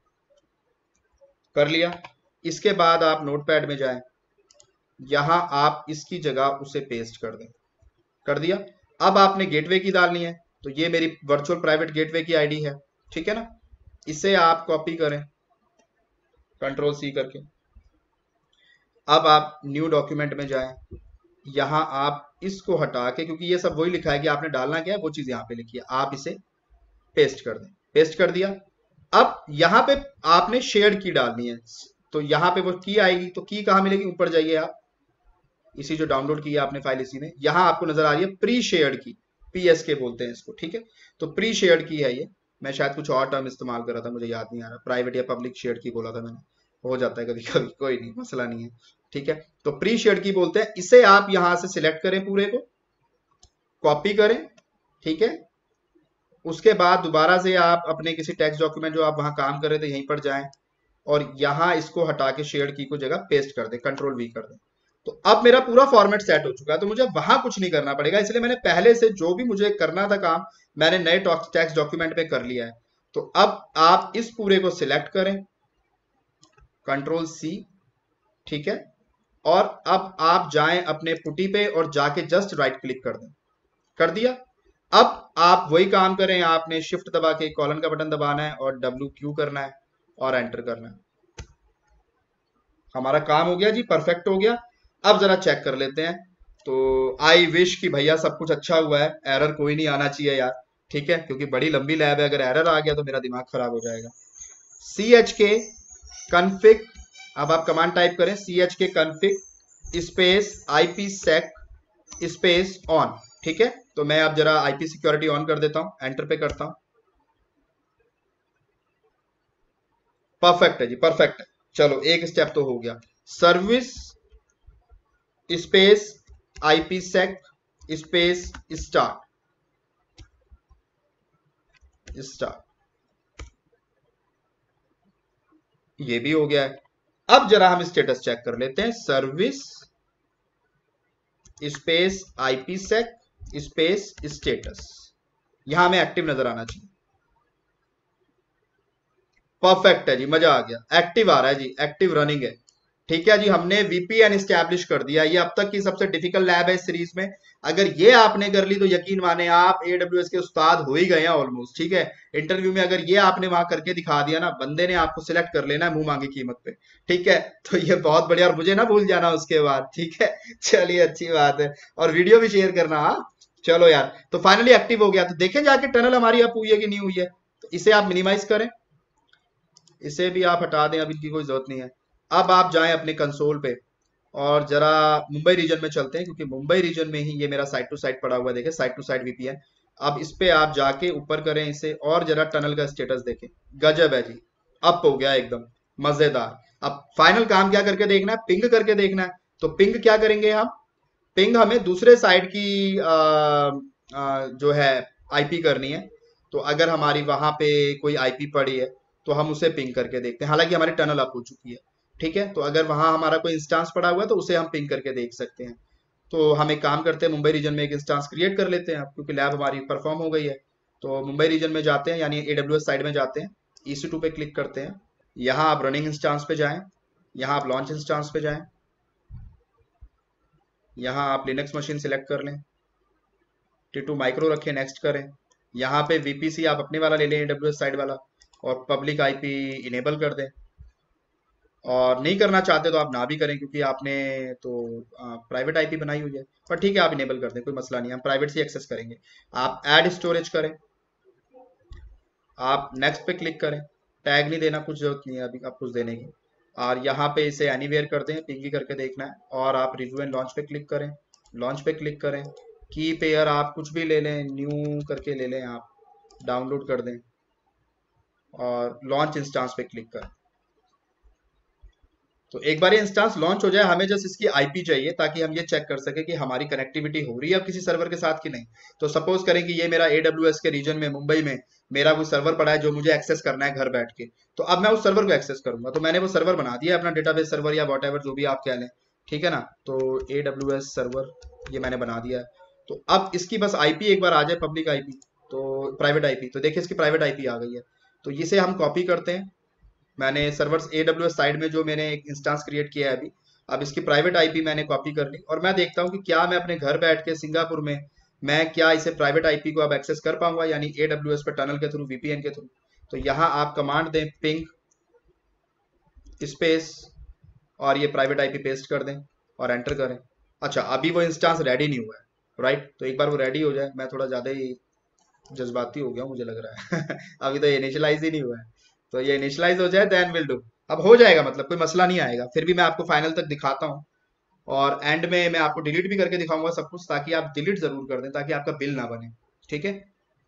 कर लिया। इसके बाद आप नोटपैड में जाएं, यहां आप इसकी जगह उसे पेस्ट कर दें, कर दिया। अब आपने गेटवे की डालनी है, तो ये मेरी वर्चुअल प्राइवेट गेटवे की आईडी है, ठीक है ना, इसे आप कॉपी करें कंट्रोल सी करके। अब आप न्यू डॉक्यूमेंट में जाएं, यहां आप इसको हटा के, क्योंकि ये सब वही लिखा है कि आपने डालना क्या है, वो चीज यहां पे लिखी है, आप इसे पेस्ट कर दें, पेस्ट कर दिया। अब यहां पे आपने शेयर की डालनी है, तो यहां पे वो की आएगी, तो की कहां मिलेगी, ऊपर जाइए आप, इसी जो डाउनलोड की है आपने फाइल इसी में, यहां आपको नजर आ रही है प्री शेयर्ड की, पीएसके बोलते हैं इसको, ठीक है। तो प्री शेयर्ड की है ये, मैं शायद कुछ और टर्म इस्तेमाल कर रहा था, मुझे याद नहीं आ रहा, प्राइवेट या पब्लिक शेयर्ड की बोला था मैंने, हो जाता है कभी कभी, कोई नहीं, मसला नहीं है, ठीक है। तो प्री शेयर्ड की बोलते हैं, इसे आप यहां से सिलेक्ट करें, पूरे को कॉपी करें, ठीक है। उसके बाद दोबारा से आप अपने किसी टेक्स्ट डॉक्यूमेंट जो आप वहां काम कर रहे थे यहीं पर जाएं और यहां इसको हटा के शेयर की को जगह पेस्ट कर दें, कंट्रोल वी कर दें। तो अब मेरा पूरा फॉर्मेट सेट हो चुका है, तो मुझे वहां कुछ नहीं करना पड़ेगा, इसलिए मैंने पहले से जो भी मुझे करना था काम मैंने नए टेक्स्ट डॉक्यूमेंट में कर लिया है। तो अब आप इस पूरे को सिलेक्ट करें, कंट्रोल सी, ठीक है, और अब आप जाएं अपने पुटी पे और जाके जस्ट राइट क्लिक कर दें, कर दिया। अब आप वही काम करें, आपने शिफ्ट दबा के कॉलन का बटन दबाना है और डब्ल्यू क्यू करना है और एंटर करना है। हमारा काम हो गया जी, परफेक्ट हो गया। अब जरा चेक कर लेते हैं, तो आई विश कि भैया सब कुछ अच्छा हुआ है, एरर कोई नहीं आना चाहिए यार, ठीक है, क्योंकि बड़ी लंबी लैब है, अगर एरर आ गया तो मेरा दिमाग खराब हो जाएगा। सी एच के कन्फिग, अब आप कमांड टाइप करें, C H K config space IPsec space on, ठीक है। तो मैं अब जरा आईपी सिक्योरिटी ऑन कर देता हूं, एंटर पे करता हूं, परफेक्ट है जी, परफेक्ट है। चलो एक स्टेप तो हो गया, service space IPsec space start, start, ये भी हो गया है। अब जरा हम स्टेटस चेक कर लेते हैं, service space IPsec space status, यहां हमें एक्टिव नजर आना चाहिए, परफेक्ट है जी, मजा आ गया, एक्टिव आ रहा है जी, एक्टिव रनिंग है। ठीक है जी, हमने वीपीएन इस्टेब्लिश कर दिया। ये अब तक की सबसे डिफिकल्ट लैब है इस सीरीज में। अगर ये आपने कर ली तो यकीन माने आप एडब्ल्यूएस के उस्ताद हो ही गए हैं ऑलमोस्ट। ठीक है, इंटरव्यू में अगर ये आपने वहां करके दिखा दिया ना, बंदे ने आपको सिलेक्ट कर लेना है मुंह मांगी कीमत पे। ठीक है, तो ये बहुत बढ़िया, और मुझे ना भूल जाना उसके बाद। ठीक है, चलिए अच्छी बात है, और वीडियो भी शेयर करना। हाँ चलो यार, तो फाइनली एक्टिव हो गया। तो देखें जाके टनल हमारी अप हुई है कि नहीं हुई है। तो इसे आप मिनिमाइज करें, इसे भी आप हटा दें, अब इनकी कोई जरूरत नहीं है। अब आप जाएं अपने कंसोल पे और जरा मुंबई रीजन में चलते हैं, क्योंकि मुंबई रीजन में ही ये मेरा साइड टू साइड पड़ा हुआ है। देखें, साइड टू साइड वीपीएन। अब इस पे आप जाके ऊपर करें इसे, और जरा टनल का स्टेटस देखें। गजब है जी, अप हो गया एकदम मजेदार। अब फाइनल काम क्या करके देखना है, पिंग करके देखना है। तो पिंग क्या करेंगे हम, पिंग हमें दूसरे साइड की आ, आ, जो है आईपी करनी है। तो अगर हमारी वहां पे कोई आईपी पड़ी है तो हम उसे पिंग करके देखते हैं। हालांकि हमारी टनल अप हो चुकी है। ठीक है, तो अगर वहां हमारा कोई इंस्टांस पड़ा हुआ है तो उसे हम पिंग करके देख सकते हैं। तो हम एक काम करते हैं, मुंबई रीजन में एक इंस्टांस क्रिएट कर लेते हैं अब, क्योंकि लैब हमारी परफॉर्म हो गई है। तो मुंबई रीजन में जाते हैं, यानी एडब्ल्यूएस साइड में जाते हैं, ई सी टू पे क्लिक करते हैं। यहाँ आप रनिंग इंस्टांस पे जाएं, यहाँ आप लॉन्च इंस्टांस पे जाएं, यहाँ आप लिनक्स मशीन सिलेक्ट कर लें, टी टू माइक्रो रखें, नेक्स्ट करें। यहाँ पे वीपीसी आप अपने वाला ले लें, एडब्ल्यूएस साइड वाला, और पब्लिक आईपी इनेबल कर दें। और नहीं करना चाहते तो आप ना भी करें, क्योंकि आपने तो प्राइवेट आईपी बनाई हुई है। पर ठीक है, आप इनेबल कर दें, कोई मसला नहीं, हम प्राइवेट से एक्सेस करेंगे। आप ऐड स्टोरेज करें, आप नेक्स्ट पे क्लिक करें, टैग नहीं देना, कुछ जरूरत नहीं है अभी आप कुछ देने की। और यहाँ पे इसे एनीवेयर कर दें, पिंगी करके देखना है। और आप रिव्यू एंड लॉन्च पे क्लिक करें, लॉन्च पे क्लिक करें, की पेयर आप कुछ भी ले लें, न्यू करके ले लें, आप डाउनलोड कर दें और लॉन्च इंस्टांस पे क्लिक करें। तो एक बार ये इंस्टांस लॉन्च हो जाए, हमें जस्ट इसकी आईपी चाहिए, ताकि हम ये चेक कर सके कि हमारी कनेक्टिविटी हो रही है अब किसी सर्वर के साथ कि नहीं। तो सपोज करें कि ये मेरा एडब्ल्यूएस के रीजन में मुंबई में मेरा कोई सर्वर पड़ा है जो मुझे एक्सेस करना है घर बैठ के। तो अब मैं उस सर्वर को एक्सेस करूंगा, तो मैंने वो सर्वर बना दिया अपना डेटाबेस सर्वर या वॉट जो भी आप कह लें। ठीक है ना, तो एडब्ल्यूएस सर्वर ये मैंने बना दिया है। तो अब इसकी बस आईपी एक बार आ जाए, पब्लिक आईपी, तो प्राइवेट आईपी, तो देखिए इसकी प्राइवेट आईपी आ गई है। तो इसे हम कॉपी करते हैं। मैंने सर्वर्स एडब्ल्यूएस साइड में जो मैंने एक इंस्टांस क्रिएट किया है अभी, अब इसकी प्राइवेट आईपी मैंने कॉपी कर ली, और मैं देखता हूँ कि क्या मैं अपने घर बैठ के सिंगापुर में मैं क्या इसे प्राइवेट आईपी को अब एक्सेस कर पाऊंगा, यानी एडब्ल्यूएस पे टनल के थ्रू, वीपीएन के थ्रू। तो यहाँ आप कमांड दें पिंग स्पेस और ये प्राइवेट आईपी पेस्ट कर दें और एंटर करें। अच्छा, अभी वो इंस्टांस रेडी नहीं हुआ है, राइट। तो एक बार वो रेडी हो जाए, मैं थोड़ा ज्यादा ही जज्बाती हो गया हूँ मुझे लग रहा है अभी तो इनिशियलाइज ही नहीं हुआ है, तो ये इनिशियलाइज हो जाए देन विल डू। अब हो जाएगा, मतलब कोई मसला नहीं आएगा। फिर भी मैं आपको फाइनल तक दिखाता हूँ, और एंड में मैं आपको डिलीट भी करके दिखाऊंगा सब कुछ, ताकि आप डिलीट जरूर कर दें, ताकि आपका बिल ना बने। ठीक है,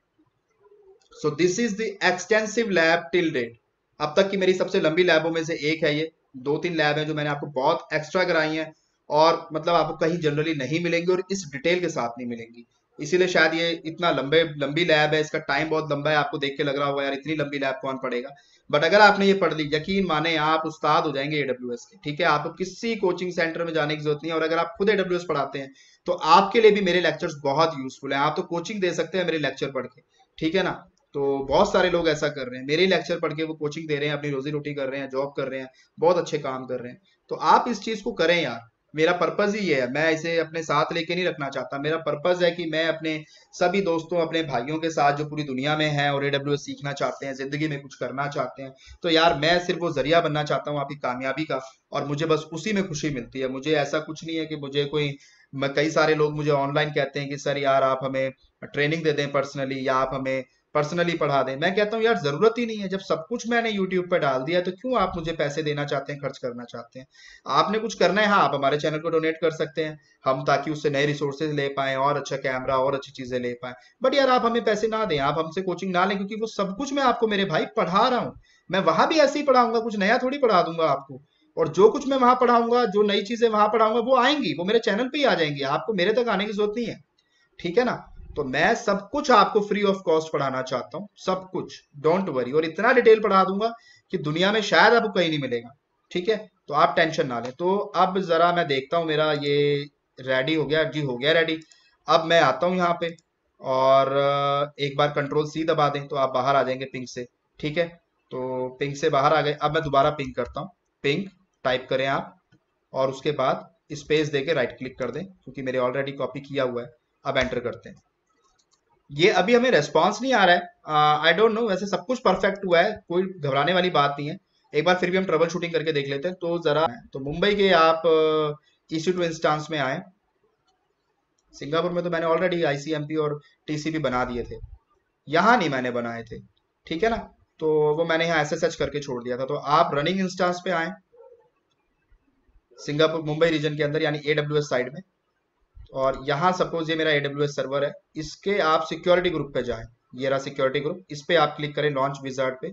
so this is the extensive lab till date. अब तक की मेरी सबसे लंबी लैबों में से एक है ये। दो तीन लैब है जो मैंने आपको बहुत एक्स्ट्रा कराई हैं, और मतलब आपको कहीं जनरली नहीं मिलेंगी और इस डिटेल के साथ नहीं मिलेंगी। इसीलिए शायद ये इतना लंबे लंबी लैब है, इसका टाइम बहुत लंबा है। आपको देख के लग रहा होगा यार इतनी लंबी लैब कौन पढ़ेगा, बट अगर आपने ये पढ़ ली, यकीन माने आप उस्ताद हो जाएंगे एडब्ल्यूएस के। ठीक है, आपको किसी कोचिंग सेंटर में जाने की जरूरत नहीं है, और अगर आप खुद एडब्ल्यूएस पढ़ाते हैं तो आपके लिए भी मेरे लेक्चर्स बहुत यूजफुल है। आप तो कोचिंग दे सकते हैं मेरे लेक्चर पढ़ के। ठीक है ना, तो बहुत सारे लोग ऐसा कर रहे हैं, मेरे लेक्चर पढ़ के वो कोचिंग दे रहे हैं, अपनी रोजी रोटी कर रहे हैं, जॉब कर रहे हैं, बहुत अच्छे काम कर रहे हैं। तो आप इस चीज को करें यार, मेरा पर्पज ही ये है। मैं इसे अपने साथ लेके नहीं रखना चाहता, मेरा पर्पज है कि मैं अपने सभी दोस्तों, अपने भाइयों के साथ जो पूरी दुनिया में हैं और एडब्ल्यूएस सीखना चाहते हैं, जिंदगी में कुछ करना चाहते हैं, तो यार मैं सिर्फ वो जरिया बनना चाहता हूँ आपकी कामयाबी का, और मुझे बस उसी में खुशी मिलती है। मुझे ऐसा कुछ नहीं है कि मुझे कोई, मैं कई सारे लोग मुझे ऑनलाइन कहते हैं कि सर यार आप हमें ट्रेनिंग दे दें पर्सनली, या आप हमें पर्सनली पढ़ा दें। मैं कहता हूँ यार जरूरत ही नहीं है, जब सब कुछ मैंने यूट्यूब पर डाल दिया तो क्यों आप मुझे पैसे देना चाहते हैं, खर्च करना चाहते हैं। आपने कुछ करना है, हाँ आप हमारे चैनल को डोनेट कर सकते हैं हम, ताकि उससे नए रिसोर्सेज ले पाए, और अच्छा कैमरा और अच्छी चीजें ले पाए। बट यार आप हमें पैसे ना दें, आप हमसे कोचिंग ना लें, क्योंकि वो सब कुछ मैं आपको मेरे भाई पढ़ा रहा हूँ। मैं वहां भी ऐसे ही पढ़ाऊंगा, कुछ नया थोड़ी पढ़ा दूंगा आपको। और जो कुछ मैं वहां पढ़ाऊंगा, जो नई चीजें वहां पढ़ाऊंगा, वो आएंगी, वो मेरे चैनल पे ही आ जाएंगी, आपको मेरे तक आने की जरूरत नहीं है। ठीक है ना, तो मैं सब कुछ आपको फ्री ऑफ कॉस्ट पढ़ाना चाहता हूँ, सब कुछ, डोंट वरी। और इतना डिटेल पढ़ा दूंगा कि दुनिया में शायद आपको कहीं नहीं मिलेगा। ठीक है, तो आप टेंशन ना लें। तो अब जरा मैं देखता हूँ, मेरा ये रेडी हो गया जी, हो गया रेडी। अब मैं आता हूँ यहाँ पे, और एक बार कंट्रोल सी दबा दें तो आप बाहर आ जाएंगे पिंग से। ठीक है, तो पिंग से बाहर आ गए। अब मैं दोबारा पिंग करता हूँ, पिंग टाइप करें आप और उसके बाद स्पेस देके राइट क्लिक कर दें, क्योंकि मेरे ऑलरेडी कॉपी किया हुआ है। अब एंटर करते हैं। ये अभी हमें रेस्पॉन्स नहीं आ रहा है, आई डोंट नो, वैसे सब कुछ परफेक्ट हुआ है, कोई घबराने वाली बात नहीं है। एक बार फिर भी हम ट्रबल शूटिंग करके देख लेते हैं। तो जरा तो मुंबई के आप ई सी टू इंस्टांस में आए। सिंगापुर में तो मैंने already I C M P और टी सी पी बना दिए थे, यहाँ नहीं मैंने बनाए थे, ठीक है ना। तो वो मैंने यहाँ एस एस एच करके छोड़ दिया था। तो आप रनिंग इंस्टांस पे आए सिंगापुर मुंबई रीजन के अंदर, यानी ए डब्ल्यू एस साइड में। और यहाँ सपोज ये मेरा ए डब्ल्यू एस सर्वर है, इसके आप सिक्योरिटी ग्रुप पे जाएं। ये रहा सिक्योरिटी ग्रुप, इस पे आप क्लिक करें लॉन्च विजार्ड पे।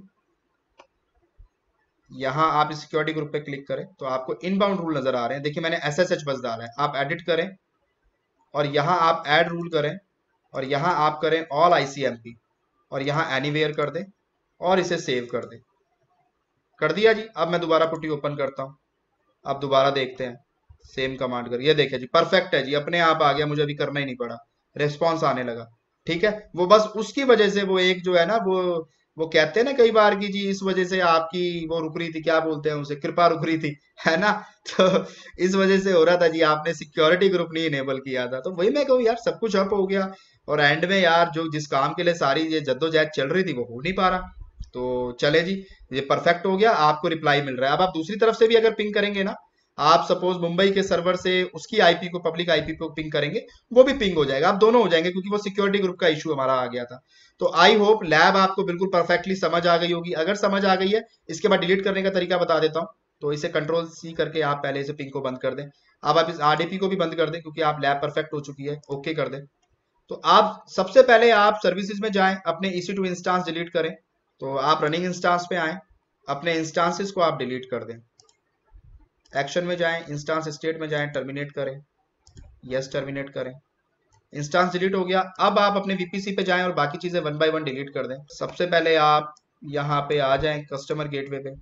यहाँ आप इस सिक्योरिटी ग्रुप पे क्लिक करें तो आपको इनबाउंड रूल नजर आ रहे हैं। देखिए मैंने एस एस एच बस डाला है, आप एडिट करें और यहाँ आप ऐड रूल करें और यहाँ आप करें all I C M P और यहाँ एनीवेयर कर दें और इसे सेव कर दें। कर दिया जी। अब मैं दोबारा पुट्टी ओपन करता हूँ। अब दोबारा देखते हैं, सेम कमांड कर, ये देखिए जी परफेक्ट है जी, अपने आप आ गया, मुझे अभी करना ही नहीं पड़ा, रेस्पॉन्स आने लगा। ठीक है, वो बस उसकी वजह से वो एक जो है ना वो वो कहते हैं ना कई बार की जी इस वजह से आपकी वो रुक रही थी, क्या बोलते हैं उसे, कृपा रुक रही थी, है ना। तो इस वजह से हो रहा था जी, आपने सिक्योरिटी ग्रुप नहीं इनेबल किया था। तो वही मैं कहूँ यार, सब कुछ अप हो गया और एंड में यार जो जिस काम के लिए सारी ये जद्दोजहद चल रही थी वो हो नहीं पा रहा। तो चले जी, ये परफेक्ट हो गया, आपको रिप्लाई मिल रहा है। अब आप दूसरी तरफ से भी अगर पिंग करेंगे ना, आप सपोज मुंबई के सर्वर से उसकी आईपी को, पब्लिक आईपी को पिंग करेंगे, वो भी पिंग हो जाएगा, आप दोनों हो जाएंगे, क्योंकि वो सिक्योरिटी ग्रुप का इशू हमारा आ गया था। तो आई होप लैब आपको बिल्कुल परफेक्टली समझ आ गई होगी। अगर समझ आ गई है, इसके बाद डिलीट करने का तरीका बता देता हूँ। तो इसे कंट्रोल सी करके आप पहले इसे पिंग को बंद कर दें। अब आप इस आरडीपी को भी बंद कर दें, क्योंकि आप लैब परफेक्ट हो चुकी है, ओके कर दें। तो आप सबसे पहले आप सर्विसेज में जाएं, अपने E C two instance delete करें। तो आप रनिंग इंस्टांस पे आए, अपने इंस्टांसेस को आप डिलीट कर दें। एक्शन में जाएं, इंस्टांस स्टेट में जाएं, टर्मिनेट करें, यस टर्मिनेट करें। इंस्टांस डिलीट हो गया। अब आप अपने वीपीसी पे जाएं और बाकी चीजें वन बाय वन डिलीट कर दें। सबसे पहले आप यहाँ पे आ जाएं कस्टमर गेटवे पे,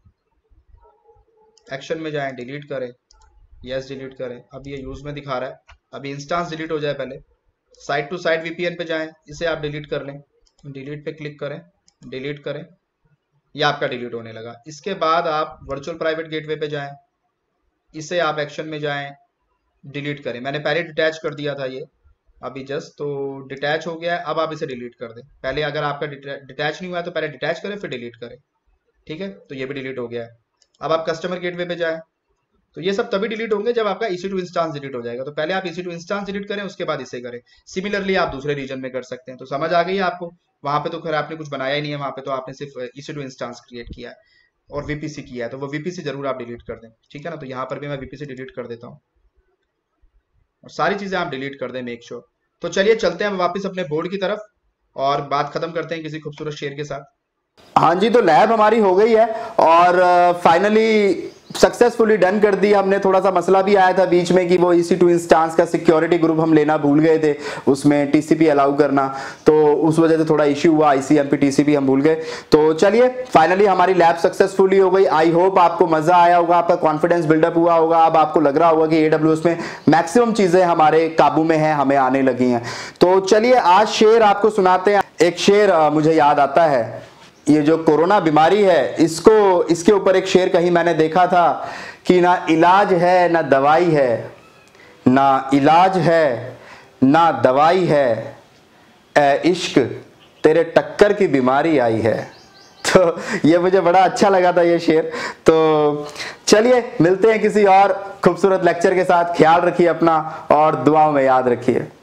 एक्शन में जाएं, डिलीट करें, यस डिलीट करें। अब ये यूज में दिखा रहा है, अभी इंस्टांस डिलीट हो जाए पहले। साइड टू साइड वीपीएन पे जाएं, इसे आप डिलीट कर लें, डिलीट पे क्लिक करें, डिलीट करें, ये आपका डिलीट होने लगा। इसके बाद आप वर्चुअल प्राइवेट गेटवे पे जाएं, इसे आप एक्शन में जाएं, डिलीट करें। मैंने पहले डिटैच कर दिया था ये अभी जस्ट, तो डिटैच हो गया है। अब आप इसे डिलीट कर दें। पहले अगर आपका डिटैच नहीं हुआ है तो पहले डिटैच करें फिर डिलीट करें, ठीक है। तो ये भी डिलीट हो गया है। अब आप कस्टमर गेटवे पे जाएं, तो ये सब तभी डिलीट होंगे जब आपका E C two instance delete हो जाएगा। तो पहले आप E C two instance delete करें, उसके बाद इसे करें। सिमिलरली आप दूसरे रीजन में कर सकते हैं। तो समझ आ गई है आपको। वहां पे तो खैर आपने कुछ बनाया ही नहीं है, वहां पे तो आपने सिर्फ E C two instance create किया है और वीपीसी किया है, तो वो वीपीसी जरूर आप डिलीट कर दें, ठीक है ना। तो यहाँ पर भी मैं वीपीसी डिलीट कर देता हूँ और सारी चीजें आप डिलीट कर दें, मेक श्योर। तो चलिए चलते हैं वापस अपने बोर्ड की तरफ और बात खत्म करते हैं किसी खूबसूरत शेर के साथ। हाँ जी, तो लैब हमारी हो गई है और फाइनली सक्सेसफुली डन कर दी हमने। थोड़ा सा मसला भी आया था बीच में कि वो ई सी टू इंस्टांस का सिक्योरिटी ग्रुप हम लेना भूल गए थे, उसमें टी सी पी अलाउ करना, तो उस वजह से थोड़ा इश्यू हुआ, I C M P T C P हम भूल गए। तो चलिए फाइनली हमारी लैब सक्सेसफुली हो गई। आई होप आपको मजा आया होगा, आपका कॉन्फिडेंस बिल्डअप हुआ होगा। अब आपको लग रहा होगा कि ए डब्ल्यू एस में मैक्सिमम चीजें हमारे काबू में है, हमें आने लगी हैं। तो चलिए आज शेर आपको सुनाते हैं। एक शेर मुझे याद आता है, ये जो कोरोना बीमारी है इसको, इसके ऊपर एक शेर कहीं मैंने देखा था कि ना इलाज है ना दवाई है, ना इलाज है ना दवाई है, ए इश्क तेरे टक्कर की बीमारी आई है। तो ये मुझे बड़ा अच्छा लगा था ये शेर। तो चलिए मिलते हैं किसी और खूबसूरत लेक्चर के साथ। ख्याल रखिए अपना और दुआओं में याद रखिए।